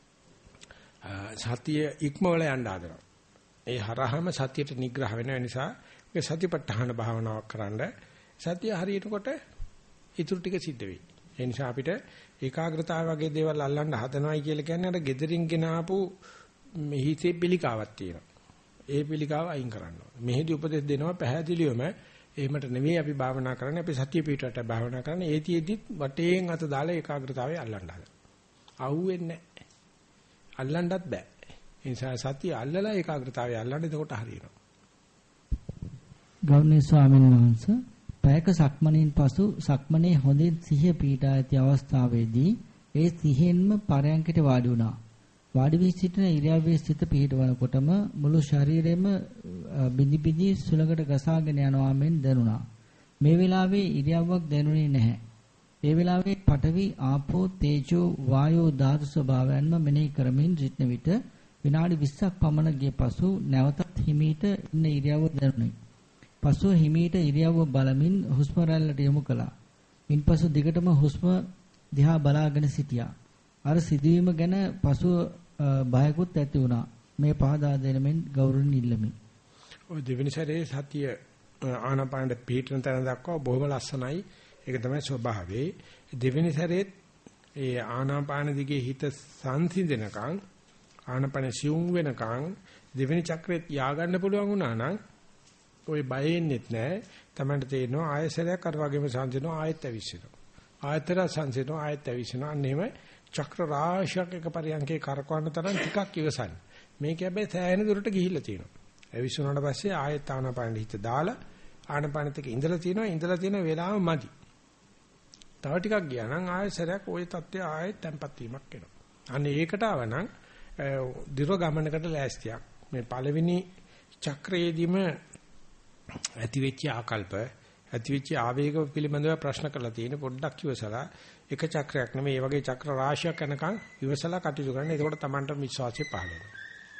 සතිය ඉක්මවල යන්න හදනවා. ඒ හරහම සතියට නිග්‍රහ වෙන නිසා මේ සතිපට්ඨාන භාවනාවක් කරන්න සතිය හරියටකොට ඊටු ටික සිද්ධ වෙයි. ඒ නිසා අපිට ඒකාග්‍රතාවය වගේ දේවල් අල්ලන්න හදනවයි කියලා කියන්නේ අර gederin ගෙනාපු මෙහිතේ පිළිකාවක් තියෙනවා. ඒ පිළිකාව අයින් කරන්න ඕනේ. මෙහෙදි උපදෙස් දෙනවා පැහැදිලිවම එහෙමට නෙමෙයි අපි භාවනා කරන්නේ. අපි සතිය පිටවට භාවනා කරන්නේ. ඒතිෙදිත් වටේන් අත දාලා ඒකාග්‍රතාවය අල්ලන්න හදනවා. අහුවෙන්නේ නැහැ. අල්ලන්නත් බෑ. ඒ නිසා සතිය අල්ලලා ඒකාග්‍රතාවය අල්ලන්න එතකොට හරියනවා. ගෞරවනීය ස්වාමීන් වහන්සේ පැයක සක්මණෙන් පසු සක්මණේ හොඳින් සිහිය පීඩා ඇති අවස්ථාවේදී ඒ සිහියෙන්ම පරයන්කට වාඩි වුණා. වාඩි වී සිටින ඉරියව්වේ සිට පිහිටවනකොටම මුළු ශරීරෙම බිඳි බිඳි සුලකට ගසාගෙන යනවා මෙන් දැනුණා. මේ වෙලාවේ ඉරියව්වක් දැනුනේ නැහැ. ඒ වෙලාවේ පඨවි ආපෝ තේජෝ වායෝ ධාතු ස්වභාවයන්ම මෙනෙහි කරමින් සිටන විට විනාඩි 20ක් පමණ ගිය පසු නැවතත් හිමීට ඉන්න ඉරියව්ව දැනුනේ. පසුව හිමීට ඉරියව්ව බලමින් හුස්ම රැල්ලට යොමු කළා. ඉන්පසු දිගටම හුස්ම දිහා බලාගෙන සිටියා. අර සිදුවීම ගැන පසුව බයකුත් ඇති වුණා. මේ පහදා දෙනමින් ගෞරවණීය ඉල්ලමි. ඔය දෙවෙනි සැරේ සතිය ආනාපානෙ පිටරන තැන දක්වා බොහොම ලස්සනයි. ඒක තමයි ස්වභාවය. දෙවෙනි සැරේත් ඒ ආනාපාන දිගේ හිත සංසිඳනකම් ආනාපාන සිවුම් වෙනකම් දෙවෙනි චක්‍රෙත් ය아가න්න පුළුවන් වුණා නම් ඔය බයෙන්නෙත් නැහැ. Tamanට තේරෙනවා ආයසරයක් අර වගේම සංසිඳනවා ආයෙත් ඇවිස්සෙනවා. ආයතර සංසිඳනවා ආයෙත් ඇවිස්සෙනවා. අන්න එහෙම චක්‍ර රාශියක් එක පරියන්කේ කරකවන්න තරම් ටිකක් ඉවසන්න. මේක හැබැයි සෑහෙන දුරට ගිහිල්ලා තියෙනවා. ඇවිස්සුනාට පස්සේ ආයෙත් ආනාපාන හිත දාලා ආනාපානෙත් එක ඉඳලා තියෙන වෙලාව මදි. තව ටිකක් ගියා නම් ආයෙසරයක් ওই தත්ත්වය ආයෙත් tempat වීමක් වෙනවා. අන්න ඒකට ආවනම් දිර ගමනකට ලෑස්තියක්. මේ පළවෙනි චක්‍රයේදීම ඇති වෙච්ච ආකල්ප ඇති වෙච්ච ආවේග පිළිබඳව ප්‍රශ්න කරලා තියෙන පොඩ්ඩක් ඉවසලා එක චක්‍රයක් නෙමෙයි මේ වගේ චක්‍ර රාශියක් යනකම් ඉවසලා කටයුතු කරන්න. එතකොට Tamanට විශ්වාසය පහළ වෙනවා.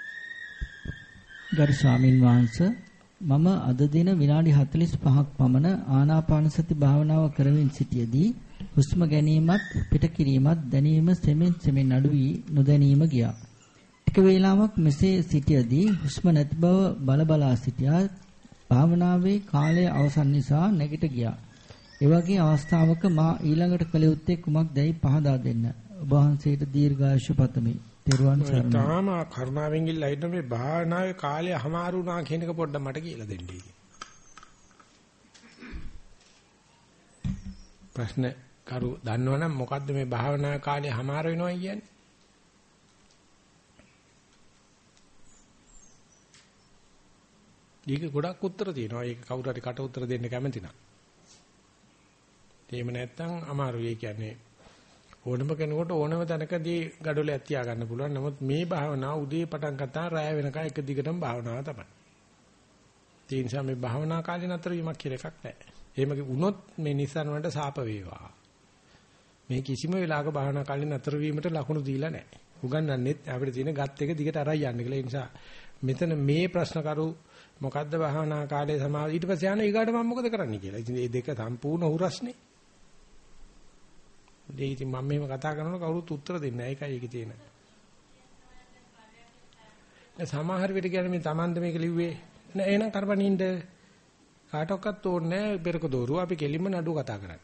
ගරු ස්වාමින් වහන්සේ මම අද දින විනාඩි 45ක් පමණ ආනාපාන සති භාවනාව කරමින් සිටියේදී හුස්ම ගැනීමත් පිට කිරීමත් දැනීම සෙමෙන් අඩු වී නොදැනීම ගියා. ටික වේලාවක් මෙසේ සිටියේදී හුස්ම නැති බව බලා සිටියා. භාවනාවේ කාලය අවසන් නිසා නැගිට ගියා. ඒ වගේ අවස්ථාවක මා ඊළඟට කළ යුත්තේ කුමක්දයි පහදා දෙන්න. ඔබ වහන්සේට දීර්ඝායුෂ පතමි. තෙරුවන් සරණයි. තාම කරුණාවෙන් ඉල්ලා හිටන මේ භාවනාවේ කාලය හමාරු වුණා කියන එක පොඩ්ඩක් මට කියලා දෙන්න. ප්‍රශ්න කරු දන්නවනම් මොකද්ද මේ භාවනාවේ කාලය හමාරු වෙනවා කියන්නේ? ඊක ගොඩක් උත්තර තියෙනවා. ඒක කවුරු හරි කට උත්තර දෙන්න කැමති නම්. එහෙම නැත්නම් අමාරුයි. ඒ කියන්නේ ඕනම කෙනෙකුට ඕනම තැනකදී gadolයක් තියා ගන්න පුළුවන්. නමුත් මේ භාවනාව උදේ පටන් ගත්තා රාය වෙනකන් එක දිගටම භාවනාව තමයි. ඒ නිසා මේ භාවනා කාලේ නතර වීමක් කියලා එකක් නැහැ. එහෙම වුණොත් මේ නිස්සාරණ වලට සාප වේවා. මේ කිසිම වෙලාවක භාවනා කාලේ නතර වීමට ලකුණු දීලා නැහැ. උගන්වන්නෙත් අපිට තියෙන ගත් එක දිගට අරයි යන්න කියලා. ඒ නිසා මෙතන මේ ප්‍රශ්න කරු මොකද්ද භාවනා කාලේ සමාව ඊට පස්සේ යන ඊගාට මම මොකද කරන්නේ කියලා. ඉතින් මේ දෙක සම්පූර්ණ උරස්නේ. ඒ ඉතින් මම මේව කතා කරනකොට කවුරුත් උත්තර දෙන්නේ නැහැ. ඒකයි ඒකේ තියෙන. සමහර විට කියන්නේ මේ Tamand මේක ලිව්වේ නෑ එහෙනම් කරපණින්ද කාටවත් ඕනේ නෑ පෙරක දෝරුව අපි කෙලින්ම නඩුව කතා කරන්නේ.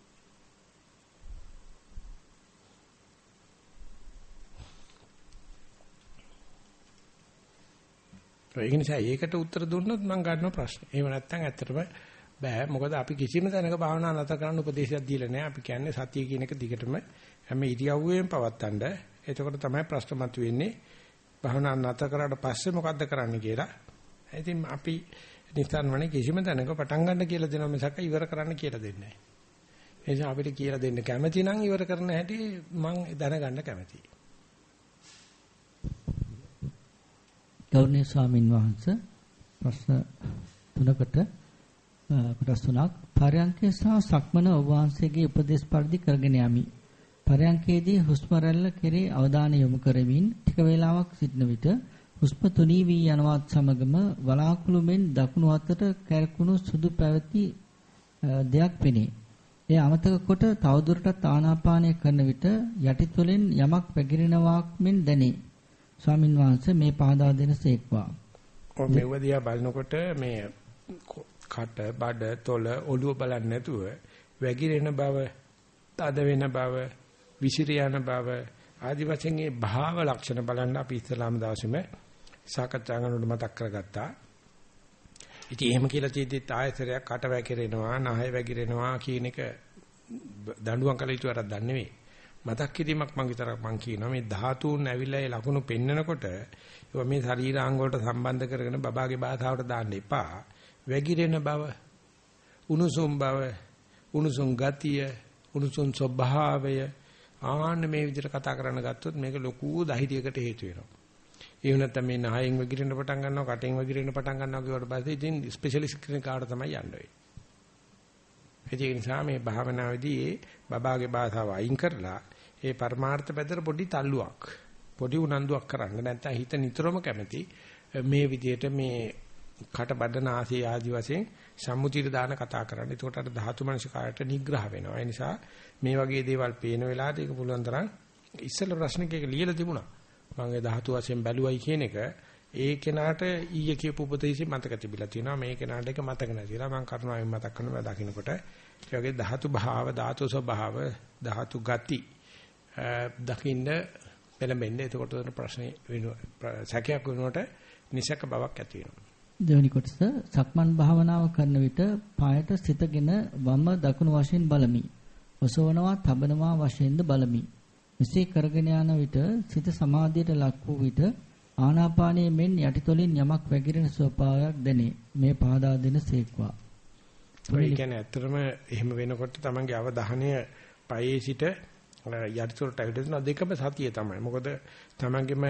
ඒක නිසා ඒකට උත්තර දුන්නොත් මම ගන්නවා ප්‍රශ්න. එහෙම නැත්නම් ඇත්තටම බෑ. මොකද අපි කිසිම තැනක භාවනා නැතර කරන්න උපදේශයක් දීලා නැහැ. අපි කියන්නේ සතිය කියන එක දිගටම හැම ඉරියව්වෙම පවත්තන්න. එතකොට තමයි ප්‍රශ්න මතුවෙන්නේ. භාවනා නැතර කරාට පස්සේ මොකද්ද කරන්න කියලා. ඉතින් අපි නිස්සාරණේ කිසිම තැනක පටන් ගන්න කියලා දෙනවා මිසක් ඉවර කරන්න කියලා දෙන්නේ නැහැ. ඒ නිසා අපිට කියලා දෙන්න කැමති නම් ඉවර කරන්න හැටි මම දැනගන්න කැමතියි. ගෞරවනීය ස්වාමින් වහන්සේ ප්‍රශ්න තුනකට කොටස් තුනක් පරයන්කේ සහ සක්මන ඔබ වහන්සේගේ උපදේශ පරිදි කරගෙන යමි. පරයන්කේදී හුස්ම රැල්ල කෙරේ අවධානය යොමු කරමින් ටික වේලාවක් සිටන විට හුස්ම තුනී වී යනවත් සමගම වලාකුළු මෙන් දකුණු අතට කැරකුණු සුදු පැවති දෙයක් පෙනේ. එය අමතක කොට තවදුරටත් ආනාපානය කරන විට යටිතොලෙන් යමක් පැගිරෙනවාක් මෙන් දැනේ. ස්වාමින් වහන්සේ මේ පහදා දෙන සේක්වා. මෙව දිහා බලනකොට මේ කට බඩ තොල ඔළුව බලන්නේ නැතුව වැగిරෙන බව, තද වෙන බව, විසිර යන බව ආදි වශයෙන් මේ භාව ලක්ෂණ බලන්න අපි ඉස්ලාම දවසේම සාකච්ඡා කරනකොට මතක් කරගත්තා. ඉතින් එහෙම කියලා තියෙද්දිත් ආයතරයක් කට වැగిරෙනවා, නහය වැగిරෙනවා කියන එක දඬුවම් කළ යුතු වැඩක් දන්නේ නෙවෙයි. මතක් කිරීමක් මම විතරක් මම කියනවා මේ ධාතුන් ඇවිල්ලා ඒ ලකුණු පෙන්නකොට ඒවා මේ ශරීරාංග වලට සම්බන්ධ කරගෙන බබාගේ භාෂාවට දාන්න එපා. වැగిරෙන බව, උණුසුම් බව, උණුසුම් ගතිය, උණුසුම් ස්වභාවය ආන්න මේ විදිහට කතා කරන්න ගත්තොත් මේක ලොකු ධෛර්යයකට හේතු වෙනවා. ඒ වුණත් මේ නහයෙන් වැగిරෙන්න පටන් ගන්නවා, කටෙන් වැగిරෙන්න පටන් ගන්නවා කියවට පස්සේ ඉතින් ස්පෙෂලිස්ට් කෙනෙක් කාට තමයි යන්න වෙන්නේ. ඒ නිසා මේ භාවනාවේදී ඒ බබාගේ භාෂාව අයින් කරලා ඒ පරමාර්ථ පැත්තට පොඩි තල්ලුවක් පොඩි උනන්දුවක් කරන්න නැත්නම් හිත නිතරම කැමති මේ විදිහට මේ කට බඩන ආසේ ආදි වශයෙන් සම්මුතියට දාන කතා කරන්න. ඒකට අර ධාතු මනසිකාරයට නිග්‍රහ වෙනවා. ඒ නිසා මේ වගේ දේවල් පේන වෙලාවට ඒක පුළුවන් තරම් ඉස්සෙල්ලා ප්‍රශ්නක එක ලියලා තිබුණා. මම ඒ ධාතු වශයෙන් බැලුවයි කියන එක ඒ කෙනාට ඊයේ කියපු උපදේශي මතක තිබිලා තියෙනවා. මේ කෙනාට ඒක මතක නැතිලා මම කරුණාවෙන් මතක් කරනවා දකින්නකොට ඒ වගේ ධාතු භාව, ධාතු ස්වභාව, ධාතු ගති දකින්න පෙළඹෙන්නේ. එතකොට ප්‍රශ්නේ වෙනවා. සැකයක් වෙනකොට නිසක බවක් ඇති වෙනවා. දෙවැනි කොටස සක්මන් භාවනාව කරන විට පායට සිතගෙන වම දකුණු වශයෙන් බලමි. ඔසවනවා තබනවා වශයෙන්ද බලමි. මෙසේ කරගෙන යන විට සිත සමාධියට ලක් වූ විට ආනාපානයේ මෙන් යටිතොලින් යමක් වැగిරෙන ස්වභාවයක් දැනේ. මේ පහදා දෙන සේක්වා. ඒ කියන්නේ ඇත්තටම එහෙම වෙනකොට තමන්ගේ අවධානය පයේ සිට යටිතොලට ඇවිදින දෙකම සතිය තමයි. මොකද තමන්ගේම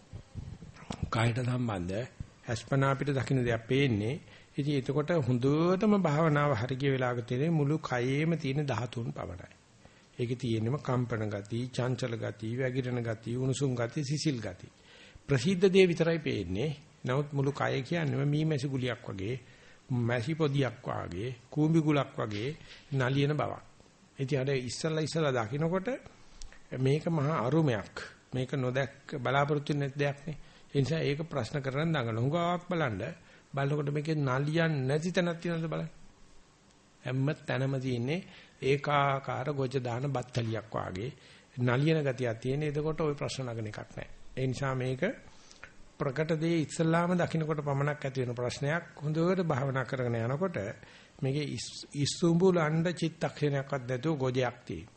කායට සම්බන්ධ අස්පනා අපිට දකින්න දෙයක් පේන්නේ. ඉතින් එතකොට හොඳටම භාවනාව හරිය වෙලාවක තියෙන මුළු කයේම තියෙන ධාතුන් පවරයි. ඒකේ තියෙනම කම්පන ගති, චංචල ගති, වැగిරෙන ගති, උණුසුම් ගති, සිසිල් ගති. ප්‍රසිද්ධ දේ විතරයි පේන්නේ. නමුත් මුළු කය කියන්නේ මීමැසි ගුලියක් වගේ, මැසි පොදියක් වගේ, කූඹි ගුලක් වගේ නලියන බවක්. ඉතින් අර ඉස්සලා දකින්නකොට මේක මහා අරුමයක්. මේක නොදැක්ක බලාපොරොත්තු වෙන දෙයක් නේ. ඒ නිසා ඒක ප්‍රශ්න කරන දඟල හුඟාවක් බලනකොට මේකේ නලියන් නැති තැනක් තියෙනවද බලන්න. හැම තැනම තියෙන්නේ ඒකාකාර ගොජ දාන බත්තලියක් වාගේ නලියන ගතියක් තියෙන. එතකොට ওই ප්‍රශ්න නගන එකක් නැහැ. ඒ නිසා මේක ප්‍රකට දේ ඉස්සල්ලාම දකින්නකොට පමණක් ඇති වෙන ප්‍රශ්නයක්. හොඳට භාවනා කරගෙන යනකොට මේකේ ඉස්සුඹුල අණ්ඩ චිත්තක්ෂණයක්වත් නැතුව ගොජයක් තියෙනවා.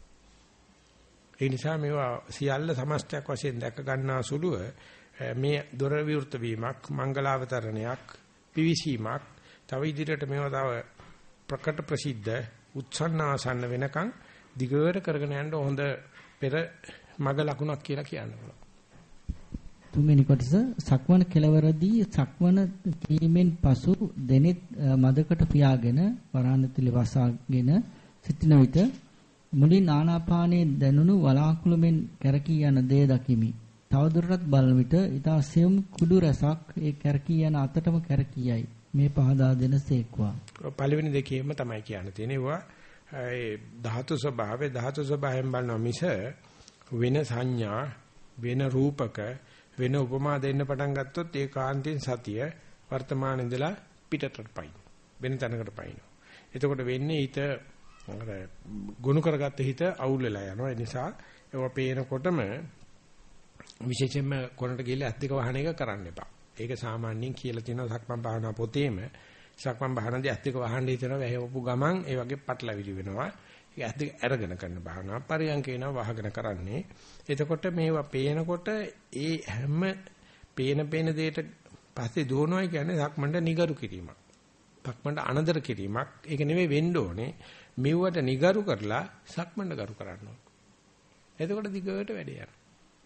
ඒ නිසා මේවා සියල්ල සමස්තයක් වශයෙන් දැක ගන්නා සුළුව මේ දොර විවෘත වීමක්, මංගලාවතරණයක්, පිවිසීමක් තව ඉදිරියට මේවා තව ප්‍රකට ප්‍රසිද්ධ උත්සන්නාසන්න වෙනකන් දිගට කරගෙන යන්න හොඳ පෙර මග ලකුණක් කියලා කියන්න පුළුවන්. තුන්වෙනි කොටස සක්මන කෙලවරදී සක්මන කිරීමෙන් පසු දෙනෙත් මදකට පියාගෙන වරාණතිලි වසාගෙන සිටින විට මුලින් ආනාපානයේ දැනුණු වලාකුළු මෙන් කැරකී යන දේ දකිමි. තවදුරටත් බලන විට ඊතා සියුම් කුඩු රසක් ඒ කැරකී යන අතටම කැරකී යයි. මේ පහදා දෙන සේක්වා. පළවෙනි දෙකේම තමයි කියන්න තියෙන්නේ. ඒවා ඒ ධාතු ස්වභාවයෙන් බලනවා මිස වෙන සංඥා වෙන රූපක වෙන උපමා දෙන්න පටන් ගත්තොත් ඒ කාන්තෙන් සතිය වර්තමාන ඉඳලා පිටතට පයින් වෙන තැනකට පයින්. එතකොට වෙන්නේ හිත අර ගොනු කරගත්ත හිත අවුල් වෙලා යනවා. ඒ නිසා ඒවා පේනකොටම විශේෂයෙන්ම කොනට ගිහලා ඇස් දෙක වහන එක කරන්න එපා. ඒක සාමාන්‍යයෙන් කියලා තියෙනවා සක්මන් භාවනා පොතේම. සක්මන් භාවනාවේ ඇස් දෙක වහන්න හිතනවා වැහෙවපු ගමන් ඒ වගේ පටලවිලි වෙනවා. ඒක ඇස් දෙක අරගෙන කරන භාවනාව. පරියන්කේනවා වහගෙන කරන්නේ. එතකොට මේවා පේනකොට ඒ හැම පේන දෙයට පස්සේ දුවනවා කියන්නේ සක්මන්ට නිගරු කිරීමක්. සක්මන්ට අනදර කිරීමක්. ඒක නෙවෙයි වෙන්න ඕනේ. මෙව්වට නිගරු කරලා සක්මන්ට ගරු කරන්න ඕනේ. එතකොට දිගට වැඩේ යනවා.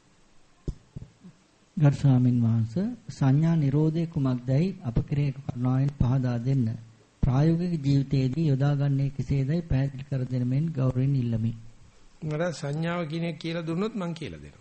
ගරු ස්වාමින් වහන්සේ සංඥා නිරෝධයේ කුමක්දයි අප කෙරේ කරුණාවෙන් පහදා දෙන්න. ප්‍රායෝගික ජීවිතයේදී යොදාගන්නේ කෙසේදයි පැහැදිලි කර දෙන මෙන් ගෞරවයෙන් ඉල්ලමි. මට සංඥාව කියන එක කියලා දුන්නොත් මං කියලා දෙනවා.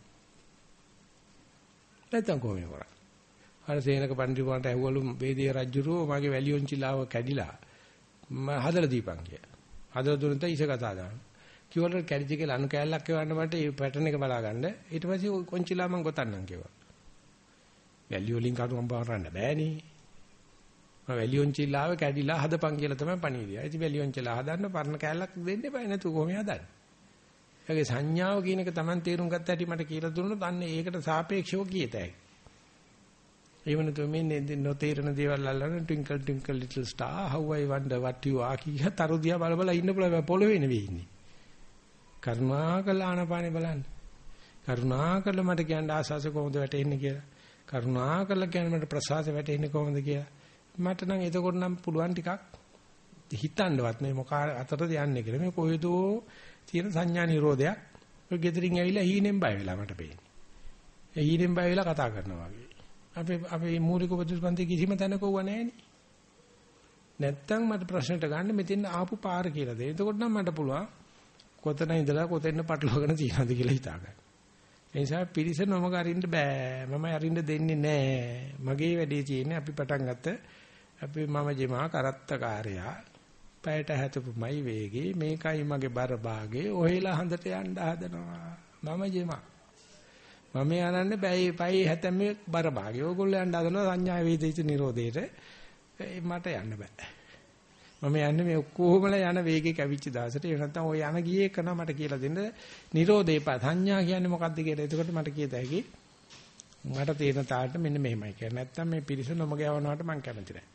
නැත්තම් කොහොමද කරන්නේ? අර සේනක පඬිතුමාට ඇහුවලු වේදේ රජුරෝ මගේ වැලියොන්චිලාව කැඩිලා මම හදලා දීපන් කියලා. හදලා දුන්නත් ඉස කතා දාන්න. කිව්වලු කැඩිච්ච කියලා අනු කැලලක් එවන්න මට මේ පැටර්න් එක බලා ගන්න. ඊට පස්සේ කොන්චිලා මං ගොතන්නම් කිව්වා. වැලියොලින් කරුම් බාරන්න බෑනේ. මම වැලියොන්චිලාව කැඩිලා හදපන් කියලා තමයි පණිවිඩය. ඉතින් වැලියොන්චිලා හදන්න පරණ කැලලක් දෙන්න එපා නේද කොහොමද හදන්නේ? ඒගේ සංඥාව කියන එක Taman තේරුම් ගත්ත හැටි මට කියලා දුන්නොත් අන්න ඒකට සාපේක්ෂව කියතයි. ඒ වෙනතු මේ නොතේරෙන දේවල් අල්ලන twinkle twinkle little star how I wonder what you are කිය තරුදියා බල බල ඉන්න පුළුවන් පොළවේ නෙවෙයි ඉන්නේ. කරුණාකර ආනපානේ බලන්න. කරුණාකර මට කියන්න ආසස කොහොමද වැටෙන්නේ කියලා. කරුණාකර කියන්න මට ප්‍රසාද වැටෙන්නේ කොහොමද කියලා. මට නම් එතකොට නම් පුළුවන් ටිකක් හිතන්නවත් මේ මොකක් අතරද යන්නේ කියලා. මේ කොහෙදෝ තියෙන සංඥා නිරෝධයක්. ඔය ගෙදරින් ඇවිල්ලා හීනෙන් බය වෙලා මට පේන්නේ. ඒ හීනෙන් බය වෙලා කතා කරනවා වගේ. අපේ මූලික උපදේශපන්ති කිසිම තැනක වුණා නෑනේ. නැත්තම් මට ප්‍රශ්නට ගන්න මෙතෙන් ආපු පාර කියලා දෙන්න. එතකොට නම් මට පුළුවන් කොතන ඉඳලා කොතෙන්ද පටලවාගෙන තියනද කියලා හිතා ගන්න. ඒ නිසා පිරිස නොමග අරින්න බෑ. මම අරින්න දෙන්නේ නෑ. මගේ වැඩේ තියෙන්නේ අපි පටන් ගත්ත අපි මම ජීමා කරත්තකාරයා පැයට හැතපුමයි වේගේ මේකයි මගේ බර භාගේ ඔහෙලා හඳට යන්න හදනවා. මම ජීමා මම යනන්නේ පැයි හැතැම්මේ බර භාගේ. ඕගොල්ලෝ යන්න හදනවා සංඥා වේදිත නිරෝධේට. මට යන්න බෑ. මම යන්නේ මේ ඔක්කොමලා යන වේගේ කැවිච්ච දාසට. ඒ නැත්තම් ඔය යන ගියේ කන මට කියලා දෙන්න නිරෝධේපා සංඥා කියන්නේ මොකක්ද කියලා. එතකොට මට කියත හැකි මට තේරෙන තාලට මෙන්න මෙහෙමයි කියලා. නැත්තම් මේ පිරිස නොමග යවනවට මම කැමති නැහැ.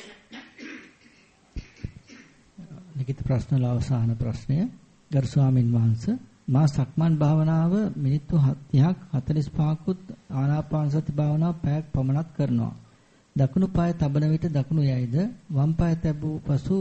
ලිඛිත ප්‍රශ්න වල අවසාන ප්‍රශ්නය ගරු ස්වාමින් වහන්සේ මා සක්මන් භාවනාව මිනිත්තු 30ක් 45කුත් ආනාපාන සති භාවනාව පැයක් පමණක් කරනවා. දකුණු පාය තබන විට දකුණු යයිද වම් පාය තැබූ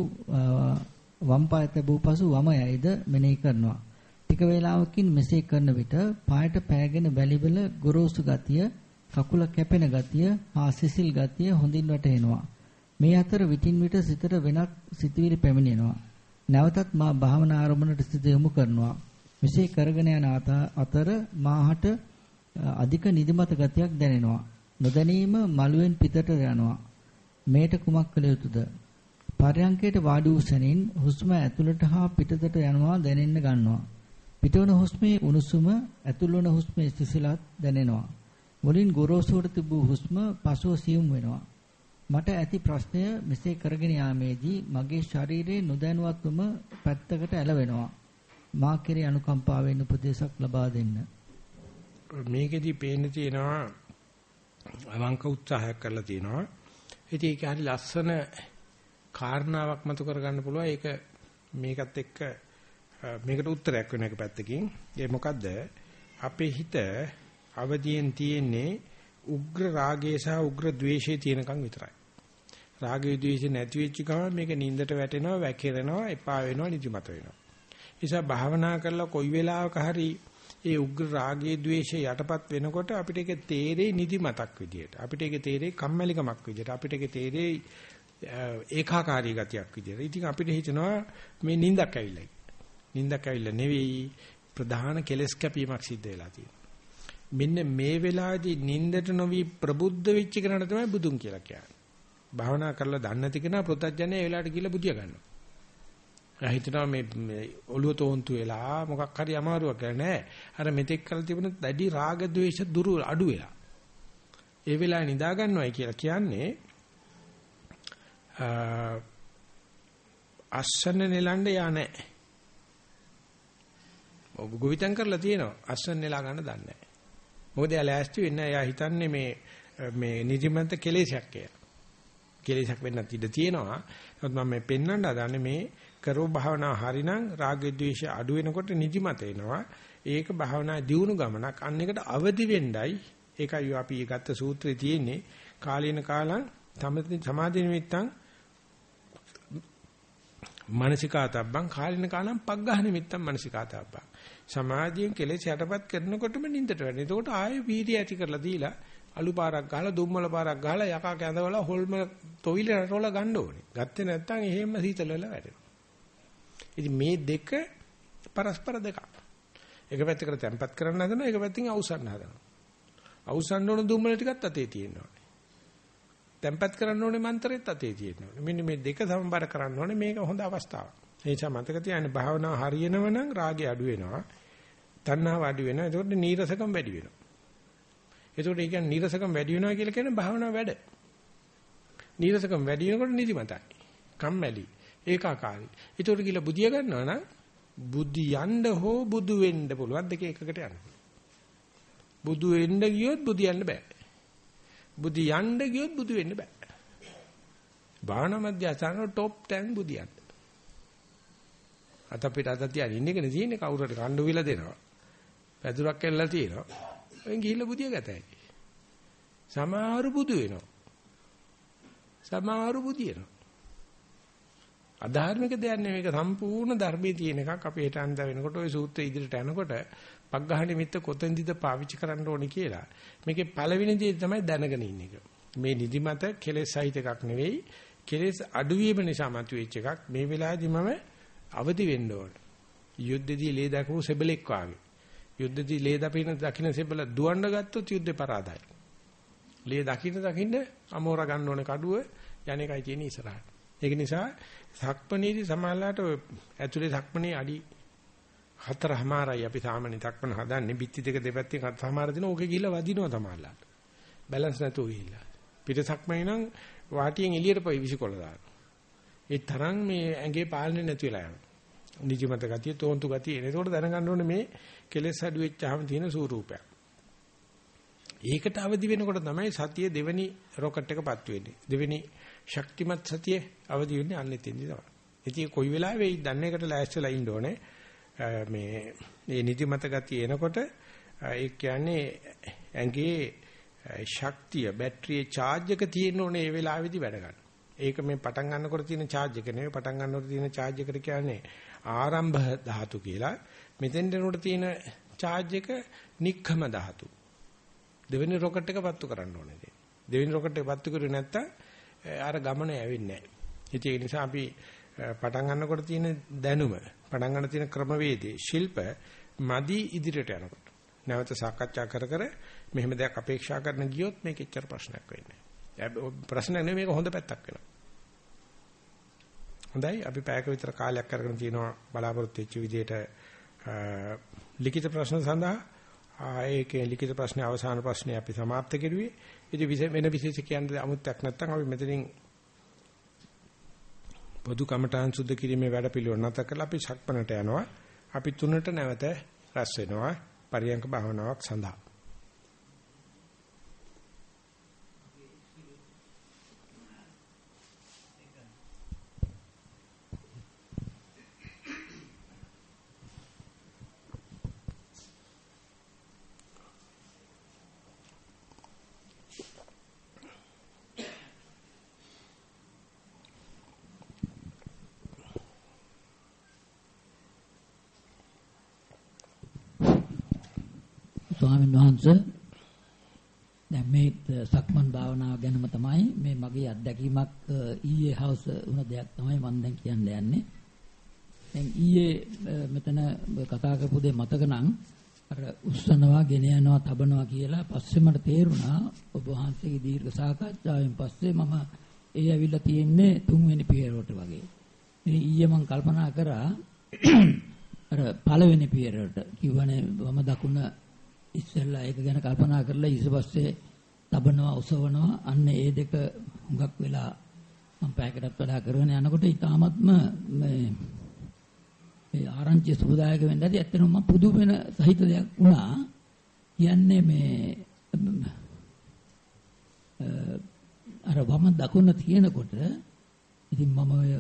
පසු වම යයිද මෙනෙහි කරනවා. ටික වේලාවකින් මෙසේ කරන විට පායට පෑගෙන වැලිවල ගොරෝසු ගතිය, කකුල කැපෙන ගතිය, හා සිසිල් ගතිය හොඳින් වැටහෙනවා. මේ අතර විටින් විට සිතට වෙනත් සිතුවිලි පැමිණෙනවා. නැවතත් මා භාවනා ආරම්භණයට සිත යොමු කරනවා. මෙසේ කරගෙන යන අතර මාහට අධික නිදිමත ගතියක් දැනෙනවා. නොදැනීම මළුවෙන් පිටට යනවා. මේට කුමක් කළ යුතුද? පරයන්කයට වාඩි වූ සැනින් හුස්ම ඇතුළට හා පිටතට යනවා දැනෙන්න ගන්නවා. පිටවන හුස්මේ උණුසුම ඇතුළවන හුස්මේ සිසිලත් දැනෙනවා. මුලින් ගොරෝසුවට තිබූ හුස්ම පසුව සියුම් වෙනවා. මට ඇති ප්‍රශ්නය මෙසේ කරගෙන යාමේදී මගේ ශරීරයේ නොදැනුවත්වම පැත්තකට ඇලවෙනවා. මා කෙරේ අනුකම්පාවෙන් උපදේශක් ලබා දෙන්න. මේකෙදි පේන්න තියෙනවා අවංක උත්සාහයක් කරලා තියෙනවා. ඉතින් ඒක හරි ලස්සන කාරණාවක් මතු කරගන්න පුළුවන්. ඒක මේකත් එක්ක මේකට උත්තරයක් වෙන එක පැත්තකින්. ඒ මොකද්ද? අපේ හිත අවදියෙන් තියෙන්නේ උග්‍ර රාගය සහ උග්‍ර ද්වේෂය තියෙනකන් විතරයි. රාගය ද්වේෂය නැති වෙච්ච ගමන් මේක නින්දට වැටෙනවා, වැකිරෙනවා, එපා වෙනවා, නිදිමත වෙනවා. නිසා භාවනා කරලා කොයි වෙලාවක හරි ඒ උග්‍ර රාගයේ ද්වේෂයේ යටපත් වෙනකොට අපිට ඒක තේරෙයි නිදිමතක් විදියට. අපිට ඒක තේරෙයි කම්මැලිකමක් විදියට. අපිට ඒක තේරෙයි ඒකාකාරී ගතියක් විදියට. ඉතින් අපිට හිතෙනවා මේ නිින්දක් ඇවිල්ලා. නිින්දක් ඇවිල්ලා නෙවෙයි ප්‍රධාන කෙලස් කැපීමක් සිද්ධ වෙලා තියෙනවා. මෙන්න මේ වෙලාවේදී නිින්දට නොවි ප්‍රබුද්ධ වෙච්ච කෙනාට තමයි බුදුන් කියලා කියන්නේ. භාවනා කරලා දන්නේ නැති කෙනා ප්‍රත්‍යඥය ඒ වෙලාවට ගිහලා බුදියා ගන්නවා. එයා හිතනවා මේ ඔළුව තෝන්තු වෙලා මොකක් හරි අමාරුවක් කියලා නෑ. අර මෙතෙක් කල තිබුණ දැඩි රාග ద్వේෂ දුරු අඩු වෙලා. ඒ වෙලාවේ නිදා ගන්නවයි කියලා කියන්නේ අස්සන්න නෙලන්න යා නැහැ. ඔබ ගොවිතැන් කරලා තියෙනවා. අස්සන්න නෙලා ගන්න දන්නේ නැහැ. මොකද එයා ලෑස්ති වෙන්නේ එයා හිතන්නේ මේ නිදිමත කෙලෙසයක් කියලා. කෙලෙසක් වෙන්නත් ඉඩ තියෙනවා. නමුත් මම මේ පෙන්වන්න හදන්නේ මේ කරෝ භාවනා හරිනම් රාග ద్వේෂ අඩු වෙනකොට නිදිමත එනවා. ඒක භාවනා දියුණු ගමනක්. අන්න එකට අවදි වෙන්නයි ඒකයි අපි ගත්ත සූත්‍රයේ තියෙන්නේ කාලීන කාලං සමාධි නිමිත්තං මානසිකාතබ්බං කාලින කාලම් පග්ගහ නිමිත්තම් මානසිකාතබ්බං සමාධියෙන් කෙලෙස් යටපත් කරනකොටම නින්දට වැටෙනවා. එතකොට ආයේ වීර්ය ඇති කරලා දීලා අලු පාරක් ගහලා දුම්මල පාරක් ගහලා යකා කැඳවලා හොල්ම තොවිල රටවල ගන්න ඕනේ. ගත්තේ නැත්නම් එහෙම සීතල වෙලා වැටෙනවා. ඉතින් මේ දෙක පරස්පර දෙකක්. එක පැත්තකට තැම්පත් කරන්න හදනවා, එක පැත්තකින් අවසන් හදනවා. අවසන් ඕන දුම්මල ටිකත් අතේ තියෙනවා. තැම්පත් කරන්න ඕනේ මන්ත්‍රෙත් අතේ තියෙනවා. මෙන්න මේ දෙක සමබර කරන්න ඕනේ. මේක හොඳ අවස්ථාවක්. ඒ නිසා මතක තියාගන්න භාවනාව හරියනව නම් රාගය අඩු වෙනවා. තණ්හාව අඩු වෙනවා. ඒකට නීරසකම් වැඩි වෙනවා. ඒකට ඒ කියන්නේ නීරසකම් වැඩි වෙනවා කියලා කියන්නේ භාවනාව වැඩ. නීරසකම් වැඩි වෙනකොට නිදිමතයි. කම්මැලි. ඒකාකාරී. ඒකට කියලා බුදිය ගන්නවා නම් බුදියන්න හෝ බුදු වෙන්න පුළුවන් දෙක එකකට යන්න. බුදු වෙන්න ගියොත් බුදියන්න බෑ. බුදි යන්න ගියොත් බුදු වෙන්න බෑ. භාවනා මධ්‍යස්ථාන টොප් 10 බුදියන්. අත අපිට අත තියන ඉන්න එකනේ තියෙන්නේ කවුරුහරි කණ්ඩු විල දෙනවා. පැදුරක් කෙල්ලලා තියෙනවා. එන් ගිහිල්ලා බුදිය ගතයි. සමහරු බුදු වෙනවා. සමහරු බුදියනවා. අධාර්මික දෙයක් නෙමෙයි මේක සම්පූර්ණ ධර්මයේ තියෙන එකක්. අපි හිත අන්ද වෙනකොට ওই සූත්‍රය ඉදිරියට යනකොට පග්ගහ නිමිත්ත කොතෙන්දද පාවිච්චි කරන්න ඕනේ කියලා. මේකේ පළවෙනි දේ තමයි දැනගෙන ඉන්න එක. මේ නිදිමත කෙලෙස් සහිත එකක් නෙවෙයි. කෙලෙස් අඩුවීම නිසා මතුවෙච්ච එකක්. මේ වෙලාවේදී මම අවදි වෙන්න ඕන. යුද්ධදී ලේ දකපු සෙබලෙක් වාගේ. යුද්ධදී ලේ දකින්න සෙබල දුවන්න ගත්තොත් යුද්ධේ පරාදයි. ලේ දකින්න අමෝර ගන්න ඕනේ කඩුව යන එකයි තියෙන්නේ ඉස්සරහට. ඒක නිසා සක්මණේදී සමාලාට ඇතුලේ සක්මණේ අඩි 4:00මාරයි අපි සාමාන්‍ය සක්මණ හදන්නේ. බිත්ති දෙක දෙපැත්තෙන් 4:00මාර දින ඕකේ ගිහිල්ලා වදිනවා සමාලාට. බැලන්ස් නැතුව ගිහිල්ලා. පිට සක්මණේ නම් වාටියෙන් එළියට පොයි විසිකොල දානවා. ඒ තරම් මේ ඇඟේ පාලනේ නැති වෙලා යනවා. නිදිමත ගතිය, තෝන්තු ගතිය එන. ඒකට දැනගන්න ඕනේ මේ කෙලෙස් අඩු වෙච්චාම තියෙන ස්වරූපයක්. ඒකට අවදි වෙනකොට තමයි සතිය දෙවෙනි රොකට් එකපත් වෙන්නේ. දෙවෙනි ශක්තිමත් සතිය අවදි වෙන්නේ අන්න එතෙන්දී තමයි. ඉතින් කොයි වෙලාවෙ දන්න එකට ලෑස්තිලා ඉන්න ඕනේ. මේ නිදිමත ගතිය එනකොට ඒ කියන්නේ ඇඟේ ශක්තිය බැටරියේ charge එක තියෙන්න ඕනේ ඒ වෙලාවේදී වැඩ ගන්න. ඒක මේ පටන් ගන්නකොට තියෙන charge එක නෙවෙයි පටන් ගන්නකොට තියෙන charge එකට කියන්නේ ආරම්භ ධාතු කියලා. මෙතෙන් දෙනකොට තියෙන charge එක නික්ඛම ධාතු. දෙවෙනි රොකට් එක පත්තු කරන්න ඕනේ. දෙවෙනි රොකට් එක පත්තු කරුවේ නැත්තම් අර ගමන යවෙන්නේ නැහැ. ඒ නිසා අපි පටන් ගන්නකොට තියෙන දැනුම, පටන් ගන්න තියෙන ක්‍රමවේදේ, ශිල්ප මදි ඉදිරියට යනකොට. නැවත සාකච්ඡා කර කර මෙහෙම දෙයක් අපේක්ෂා කරන ගියොත් මේක එච්චර ප්‍රශ්නයක් වෙන්නේ නැහැ. ප්‍රශ්නයක් නෙවෙයි මේක හොඳ පැත්තක් වෙනවා. හොඳයි අපි පැයක විතර කාලයක් අරගෙන තිනවා බලාපොරොත්තු වෙච්ච විදිහට ලිඛිත ප්‍රශ්න සඳහා ඒකේ ලිඛිත ප්‍රශ්නේ අවසාන ප්‍රශ්නේ අපි સમાપ્ત කෙරුවේ. ඉතින් වෙන විශේෂ කියන්නේ අමුත්තක් නැත්නම් අපි මෙතනින් පොදු කමඨාන් සුද්ධ කිරීමේ වැඩ පිළිවෙල නැත කරලා අපි සක්මනට යනවා. අපි 3ට නැවත රැස් වෙනවා පරියංක භාවනාවක් සඳහා. ස්වාමීන් වහන්සේ දැන් මේ සක්මන් භාවනාව ගැනම තමයි මේ මගේ අත්දැකීමක් ඊයේ හවස වුණ දෙයක් තමයි මම දැන් කියන්න යන්නේ. දැන් ඊයේ මෙතන කතා කරපු දේ මතක නම් අර උස්සනවා, ගෙන යනවා, තබනවා කියලා පස්සේ මට තේරුණා ඔබ වහන්සේගේ දීර්ඝ සාකච්ඡාවෙන් පස්සේ මම ඒ ඇවිල්ලා තියෙන්නේ 3 වෙනි පියවරට වගේ. ඉතින් ඊයේ මම කල්පනා කරා අර පළවෙනි පියවරට කිව්වනේ වම දකුණ ඉස්සෙල්ලා ඒක ගැන කල්පනා කරලා ඊට පස්සේ තබනවා, උසවනවා, අන්න ඒ දෙක හුඟක් වෙලා මම පැයකටත් වඩා කරගෙන යනකොට ඊටාත්ම මේ ආරංචි සුබදායක වෙන්න ඇති. ඇත්තටම මම පුදු වෙන සහිත දෙයක් වුණා. කියන්නේ මේ අර වම දකුණ තියෙනකොට ඉතින් මම ඔය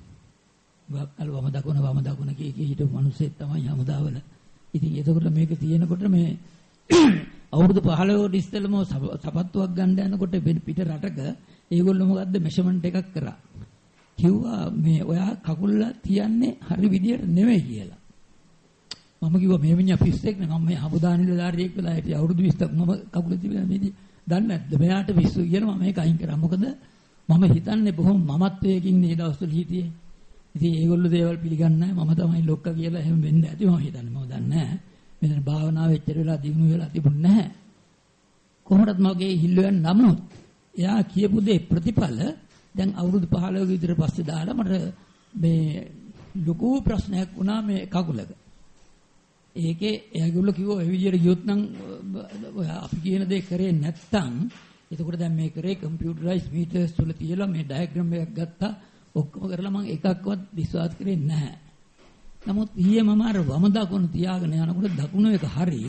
ගාකල් වම දකුණ කී හිටපු මිනිස්සෙක් තමයි හමුදාවල. ඉතින් එතකොට මේක තියෙනකොට මේ අවුරුදු 15කට ඉස්සෙල්ලම සපත්තුවක් ගන්න යනකොට පිට රටක ඒගොල්ලෝ මොකද්ද මෙෂර්මන්ට් එකක් කරා. කිව්වා මේ ඔයා කකුල තියන්නේ හරි විදියට නෙවෙයි කියලා. මම කිව්වා මේ මිනිහා පිස්සෙක් නේ, මම මේ හමුදා නිලධාරියෙක් වෙලා හිටිය අවුරුදු 20ක් මම කකුල තිබුණා මේ දන්නේ නැද්ද? මෙයාට පිස්සු කියනවා මේක අයින් කරා. මොකද මම හිතන්නේ බොහොම මමත්වයකින් මේ දවස්වල හිටියේ. ඉතින් ඒගොල්ලෝ දේවල් පිළිගන්නේ නැහැ. මම තමයි ලොක්කා කියලා එහෙම වෙන්න ඇති මම හිතන්නේ. මම දන්නේ නැහැ. මෙතන භාවනාව එච්චර වෙලා දිනු වෙලා තිබුණේ නැහැ. කොහොමද මගේ හිල්ලුවෙන් නමුත් එයා කියපු දේ ප්‍රතිඵල දැන් අවුරුදු 15ක විතර පස්සේ දාලා මට මේ ලොකු ප්‍රශ්නයක් වුණා මේ කකුලක. ඒකේ එයාගොල්ලෝ කිව්වා ඒ විදියට ගියොත් නම් ඔය අපි කියන දේ කරේ නැත්තම් එතකොට දැන් මේ කරේ කම්පියුටරයිස් මීටර්ස් වල තියලා මේ ඩයග්‍රෑම් එකක් ගත්තා. ඔක්කොම කරලා මම එකක්වත් විශ්වාස කරේ නැහැ. නමුත් ඊයේ මම අර වම දකුණ තියාගෙන යනකොට දකුණ එක හරි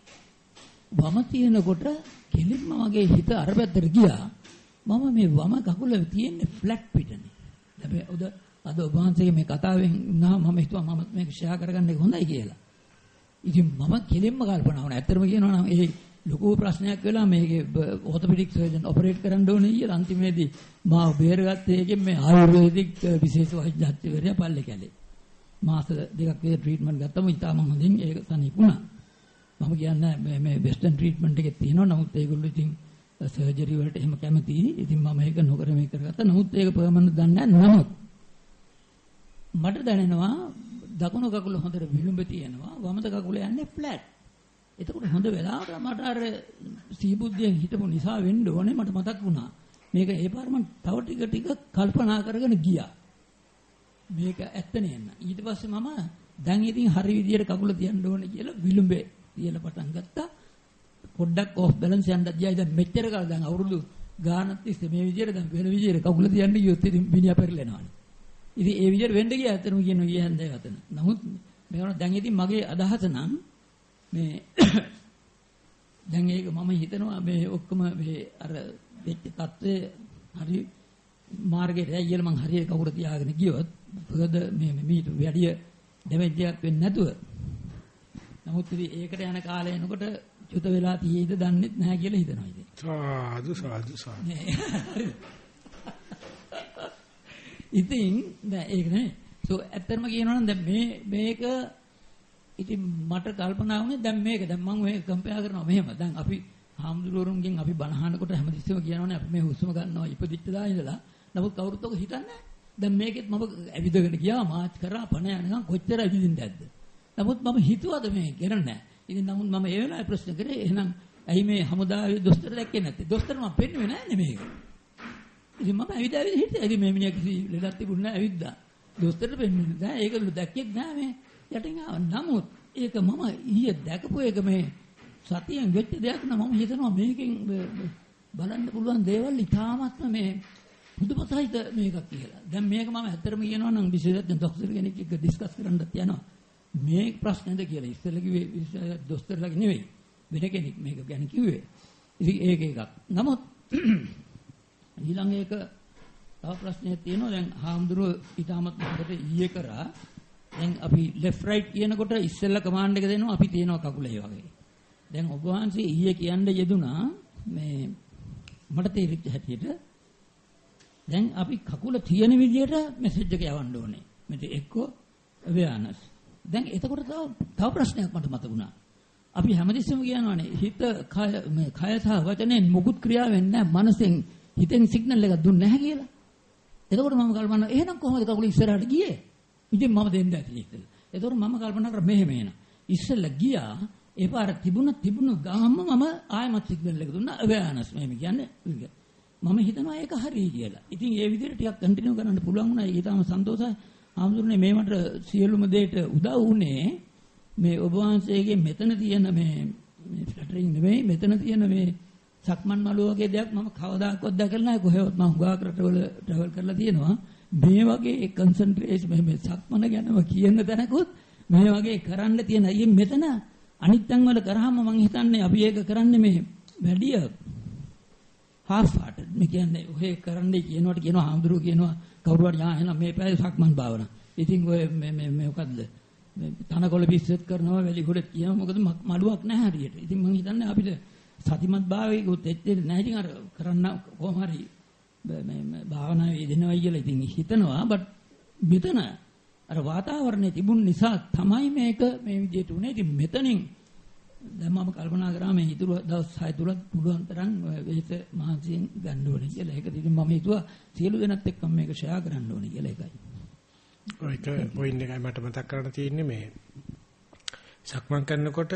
වම තියෙනකොට කෙලින්ම මගේ හිත අර පැත්තට ගියා. මම මේ වම කකුල තියෙන්නේ ෆ්ලැට් පිටනේ. හැබැයි අද ඔබ වහන්සේගේ මේ කතාවෙන් මම හිතුවා මම මේක ෂෙයා කරගන්න එක හොඳයි කියලා. ඉතින් මම කෙලින්ම කල්පනා වුණා. ඇත්තටම කියනවා නම් ඒ ලොකු ප්‍රශ්නයක් වෙලා මේකේ ඕතොපෙඩික් සර්ජන් ඔපරේට් කරන්න ඕනේ කියලා අන්තිමේදී මාව බේරගත්තේ ඒකෙන් මේ ආයුර්වේදික් විශේෂ වෛද්‍යවරියා පල්ලේ කැලේ. මාස දෙකක් විතර ට්‍රීට්මන්ට් ගත්තම ඉතාලම හොඳින් ඒක සනීපුණා. මම කියන්නේ මේ වෙස්ටර්න් ට්‍රීට්මන්ට් එකේ තියෙනවා. නමුත් ඒගොල්ලෝ ඉතින් සර්ජරි වලට එහෙම කැමතියි. ඉතින් මම ඒක නොකර මේක කරගත්තා. නමුත් ඒක පර්මනන්ට් දන්නේ නැහැ. නමුත් මට දැනෙනවා දකුණු කකුල හොඳට විලුඹ තියෙනවා. වම කකුල යන්නේ ෆ්ලැට්. එතකොට හොඳ වෙලාවට මට අර සීබුද්ධියෙන් හිටපු නිසා වෙන්න ඕනේ මට මතක් වුණා. මේක ඒ පාර මම තව ටික කල්පනා කරගෙන ගියා. මේක ඇත්ත නේන්න. ඊට පස්සේ මම දැන් ඉතින් හරි විදියට කකුල තියන්න ඕනේ කියලා විලුඹේ තියලා පටන් ගත්තා. පොඩ්ඩක් ඔෆ් බැලන්ස් යන්න ගියා. දැන් මෙච්චර කාල දැන් අවුරුදු ගානක් තිස්සේ මේ විදියට දැන් වෙන විදියට කකුල තියන්න ගියොත් ඉතින් මිනිහා පෙරලෙනවානේ. ඉතින් ඒ විදියට වෙන්න ගියා. අතනම කියනවා ගියා හන්දේ අතන. නමුත් මේවන දැන් ඉතින් මගේ අදහස නම් මේ දැන් ඒක මම හිතනවා මේ ඔක්කොම මේ අර වෙච්ච තත්ත්වයේ හරි මාර්ගයට ඇයියල මං හරියට කවුරු තියාගෙන ගියොත් මොකද මේ මීට වැඩි ඩැමේජ් එකක් වෙන්නේ නැතුව. නමුත් ඉතින් ඒකට යන කාලය එනකොට චුත වෙලා තියෙයිද දන්නේ නැහැ කියලා හිතනවා ඉතින්. සාදු. ඉතින් දැන් ඒක නේ. සෝ ඇත්තටම කියනවා නම් දැන් මේක ඉතින් මට කල්පනා වුණේ දැන් මම මේක කම්පෙයාර් කරනවා මෙහෙම. දැන් අපි හාමුදුරුවරුන්ගෙන් අපි බණ අහනකොට හැමතිස්සෙම කියනවානේ අපි මේ හුස්ම ගන්නවා ඉපදිච්ච දා ඉඳලා. නමුත් කවුරුත් ඔක හිතන්නේ දැන් මේකෙත් මම ඇවිදගෙන ගියා මාත් කරා පණ යනකම් කොච්චර ඇවිදින්න ඇද්ද. නමුත් මම හිතුවද මේ කරන්නේ නැහැ. ඉතින් නමුත් මම ඒ වෙලාවේ ප්‍රශ්න කරේ එහෙනම් ඇයි මේ හමුදාවේ දොස්තර දැක්කේ නැත්තේ? දොස්තර මම පෙන්නුවේ නැහැ මේක. ඉතින් මම ඇවිද හිටියා. ඉතින් මේ මිනිහා කිසි ලෙඩක් තිබුණ නැහැ ඇවිද්දා. දොස්තරට පෙන්නුවේ නැහැ. ඒකලු දැක්කේ නැහැ මේ යටින් ආව. නමුත් ඒක මම ඊයේ දැකපු එක මේ සතියෙන් වෙච්ච දෙයක් නම් මම හිතනවා මේකෙන් බලන්න පුළුවන් දේවල් ඉතාමත්ම මේ පුදුමසහිත මේකක් කියලා. දැන් මේක මම ඇත්තටම කියනවා නම් විශේෂයෙන් ડોක්ටර් කෙනෙක් එක්ක ඩිස්කස් කරන්නත් යනවා. මේ ප්‍රශ්නේද කියලා ඉස්සෙල්ලා කිව්වේ ડોක්ටර්ලාගේ නෙවෙයි. වෙන කෙනෙක් මේක ගැන කිව්වේ. ඉතින් ඒක එකක්. නමුත් ඊළඟ එක තව ප්‍රශ්නයක් තියෙනවා. දැන් හාමුදුරුවෝ ඉතාමත් හොඳට ඊයේ කරා. දැන් අපි left right කියනකොට ඉස්සෙල්ලා කමාන්ඩ් එක දෙනවා අපි තියනවා කකුලේ වගේ. දැන් ඔබ වහන්සේ ඊයේ කියන්න යෙදුනා මේ මට තේරිච්ච හැටියට දැන් අපි කකුල තියෙන විදියට මෙසේජ් එක යවන්න ඕනේ. මෙතන එක්ක awareness. දැන් එතකොට තව ප්‍රශ්නයක් මට මතකුණා. අපි හැමතිස්සෙම කියනවානේ හිත කය සහ වචනෙන් මුකුත් ක්‍රියාව වෙන්නේ නැහැ. මනසෙන් හිතෙන් සිග්නල් එකක් දුන්නේ නැහැ කියලා. එතකොට මම කල්පනා කරනවා එහෙනම් කොහොමද කකුල ඉස්සරහට ගියේ? ඉතින් මම දෙන්න ඇති ඉතින්. එතකොට මම කල්පනා කරා මෙහෙම එන. ඉස්සෙල්ලා ගියා ඒ පාර තිබුණු ගාම්ම මම ආයමත් සිග්නල් එක දුන්නා. අවෑනස් මෙහෙම කියන්නේ. මම හිතනවා ඒක හරියි කියලා. ඉතින් ඒ විදිහට ටිකක් කන්ටිනියු කරන්න පුළුවන් වුණා. ඒක තාම සන්තෝෂයි. ආම්දුරනේ මේ මට සියලුම දෙයට උදව් වුණේ මේ ඔබ වහන්සේගේ මෙතන තියෙන මේ ෆ්ලටරින් නෙමෙයි මෙතන තියෙන මේ සක්මන් මළුව වගේ දෙයක් මම කවදාකවත් දැකලා නැහැ. කොහෙවත් මම හුඟක් රටවල ට්‍රැවල් කරලා තියෙනවා. මේ වගේ කන්සන්ට්‍රේෂන් මේ සක්මන ගැනම කියන තැනකුත් මේ වගේ කරන්න තියෙන. අයියේ මෙතන අනිත් තැන් වල කරාම මම හිතන්නේ අපි ඒක කරන්නේ මේ වැඩිය half hearted. මේ කියන්නේ ඔහෙ කරන්නේ කියනවට කියනවා ආම්දුරු කියනවා කවුරු හරි එහෙනම් මේ පැය සක්මන් භාවනා. ඉතින් ඔය මේ මොකද්ද? තනකොළ පිස්සෙත් කරනවා වැලිකොඩෙත් කියනවා මොකද මඩුවක් නැහැ හරියට. ඉතින් මම හිතන්නේ අපිට සතිමත් භාවයකුත් එච්චර නැහැ. ඉතින් අර කරන්න කොහොම හරි මේ භාවනාවේ යෙදෙනවා කියලා ඉතින් හිතනවා. බට් මෙතන අර වාතාවරණය තිබුණ නිසා තමයි මේක මේ විදිහට උනේ. ඉතින් මෙතනින් දැන් මම කල්පනා කරා මේ හිතුව දවස් 6 තුලත් පුළුවන් තරම් වෙහෙස මහන්සියෙන් ගන්න ඕනේ කියලා. ඒක ඉතින් මම හිතුවා සියලු දෙනාත් එක්ක මේක ෂෙයා කරන්න ඕනේ කියලා එකයි. ඔයක පොයින්ට් එකයි මට මතක් කරන්න තියෙන්නේ මේ සක්මන් කරනකොට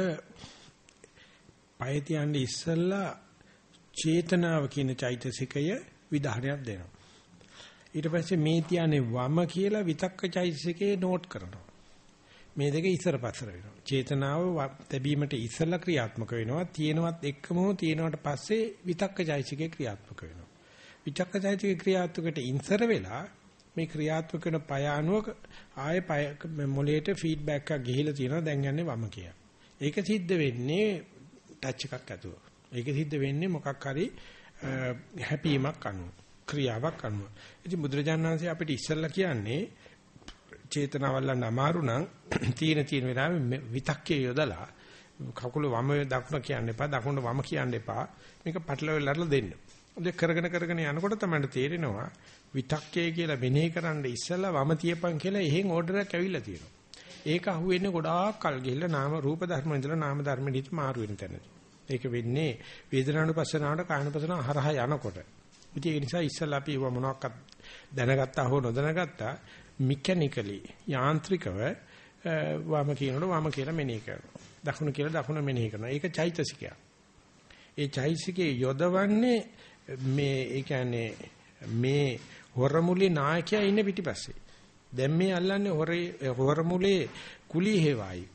පය තියන්නේ ඉස්සෙල්ලා චේතනාව කියන චෛතසිකය විධානයක් දෙනවා. ඊට පස්සේ මේ තියන්නේ වම කියලා විතක්ක චෛතසිකේ නෝට් කරනවා. මේ දෙක ඉස්සර පස්සර වෙනවා. චේතනාව තැබීමට ඉස්සෙල්ලා ක්‍රියාත්මක වෙනවා. තියෙනවත් එක්කම තියෙනවට පස්සේ විතක්ක චෛතසිකේ ක්‍රියාත්මක වෙනවා. විතක්ක චෛතසිකේ ක්‍රියාත්මකට ඉන්සර වෙලා මේ ක්‍රියාත්මක වෙන පය අනුව ආයේ පය මොලේට ෆීඩ්බැක් එකක් ගිහිලා තියෙනවා. දැන් යන්නේ වම කියලා. ඒක සිද්ධ වෙන්නේ ටච් එකක් ඇතුව. ඒක සිද්ධ වෙන්නේ මොකක් හරි හැපීමක් අනුව, ක්‍රියාවක් අනුව. ඉතින් බුදුරජාණන් වහන්සේ අපිට ඉස්සෙල්ලා කියන්නේ චේතනාවල්ලන්න අමාරු නම් තීන වෙලාවෙ විතක්කේ යොදලා කකුල වම දකුණ කියන්න එපා, දකුණ වම කියන්න එපා. මේක පටලවෙලා දෙන්න. ඔය කරගෙන යනකොට තමයි තේරෙනවා විතක්කේ කියලා මෙනෙහි කරන්න ඉස්සෙල්ලා වම තියපන් කියලා එහෙන් ඕඩර් එකක් ඇවිල්ලා තියෙනවා. ඒක අහුවෙන්නේ ගොඩාක් කල් ගිහිල්ලා නාම රූප ධර්ම ඉඳලා නාම ධර්මෙට මාරු වෙන තැනදී. ඒක වෙන්නේ වේදනානුපස්සනාවට කායනුපස්සනාව හරහා යනකොට. ඉතින් ඒ නිසා ඉස්සෙල්ලා අපි ඒව මොනවාක්වත් දැනගත්තා හෝ නොදැනගත්තා මිකැනිකලි යාන්ත්‍රිකව වම කියනකොට වම කියලා මෙනෙහි කරනවා. දකුණ කියලා දකුණ මෙනෙහි කරනවා. ඒක චෛතසිකයක්. ඒ චෛතසිකේ යොදවන්නේ මේ ඒ කියන්නේ මේ හොරමුලේ නායකයා ඉන්නේ පිටිපස්සේ. දැන් මේ අල්ලන්නේ හොරමුලේ කුලී හේවායික්.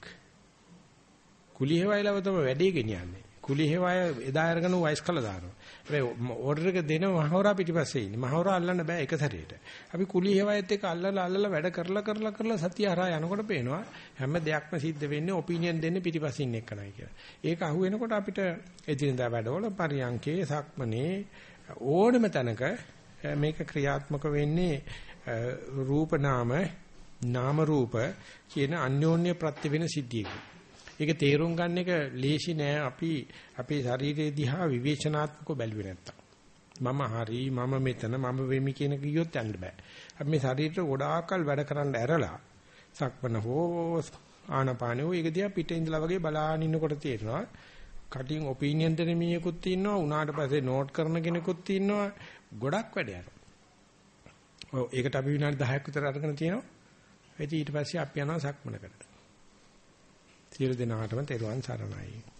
කුලී හේවායිලව තමයි වැඩේ ගෙනියන්නේ. කුලී හේවාය එදා අරගෙන වයිස් කළා දානවා. හැබැයි ඕඩර් එක දෙන මහවරා පිටිපස්සේ ඉන්නේ. මහවරා අල්ලන්න බෑ එක සැරේට. අපි කුලී හේවායත් එක්ක අල්ලලා වැඩ කරලා සතිය හරහා යනකොට පේනවා හැම දෙයක්ම සිද්ධ වෙන්නේ ඔපිනියන් දෙන්නේ පිටිපස්සේ ඉන්න එකනයි කියලා. ඒක අහු වෙනකොට අපිට එදිනදා වැඩවල පරියන්කේ සක්මනේ ඕනම තැනක මේක ක්‍රියාත්මක වෙන්නේ රූප නාම රූප කියන අන්‍යෝන්‍ය ප්‍රත්‍ය වෙන සිද්ධියක. ඒක තේරුම් ගන්න එක ලේසි නෑ. අපි අපේ ශරීරය දිහා විවේචනාත්මකව බැලුවේ නැත්තම්. මම හරි මම මෙතන මම වෙමි කියන කිව්වොත් යන්න බෑ. අපි මේ ශරීරයට ගොඩාක්කල් වැඩ කරන්න ඇරලා සක්මන හෝ ආනපානෝ ඒක දිහා පිටින් ඉඳලා වගේ බලාගෙන ඉන්නකොට තේරෙනවා කටින් ඔපිනියන් දෙන මිනිහෙකුත් ඉන්නවා. උනාට පස්සේ නෝට් කරන කෙනෙකුත් ඉන්නවා. ගොඩක් වැඩ යනවා. ඔව් ඒකට අපි විනාඩි 10ක් විතර අරගෙන තියෙනවා. ඊට පස්සේ අපි යනවා සක්මනකට. සියලු දෙනාටම තෙරුවන් සරණයි.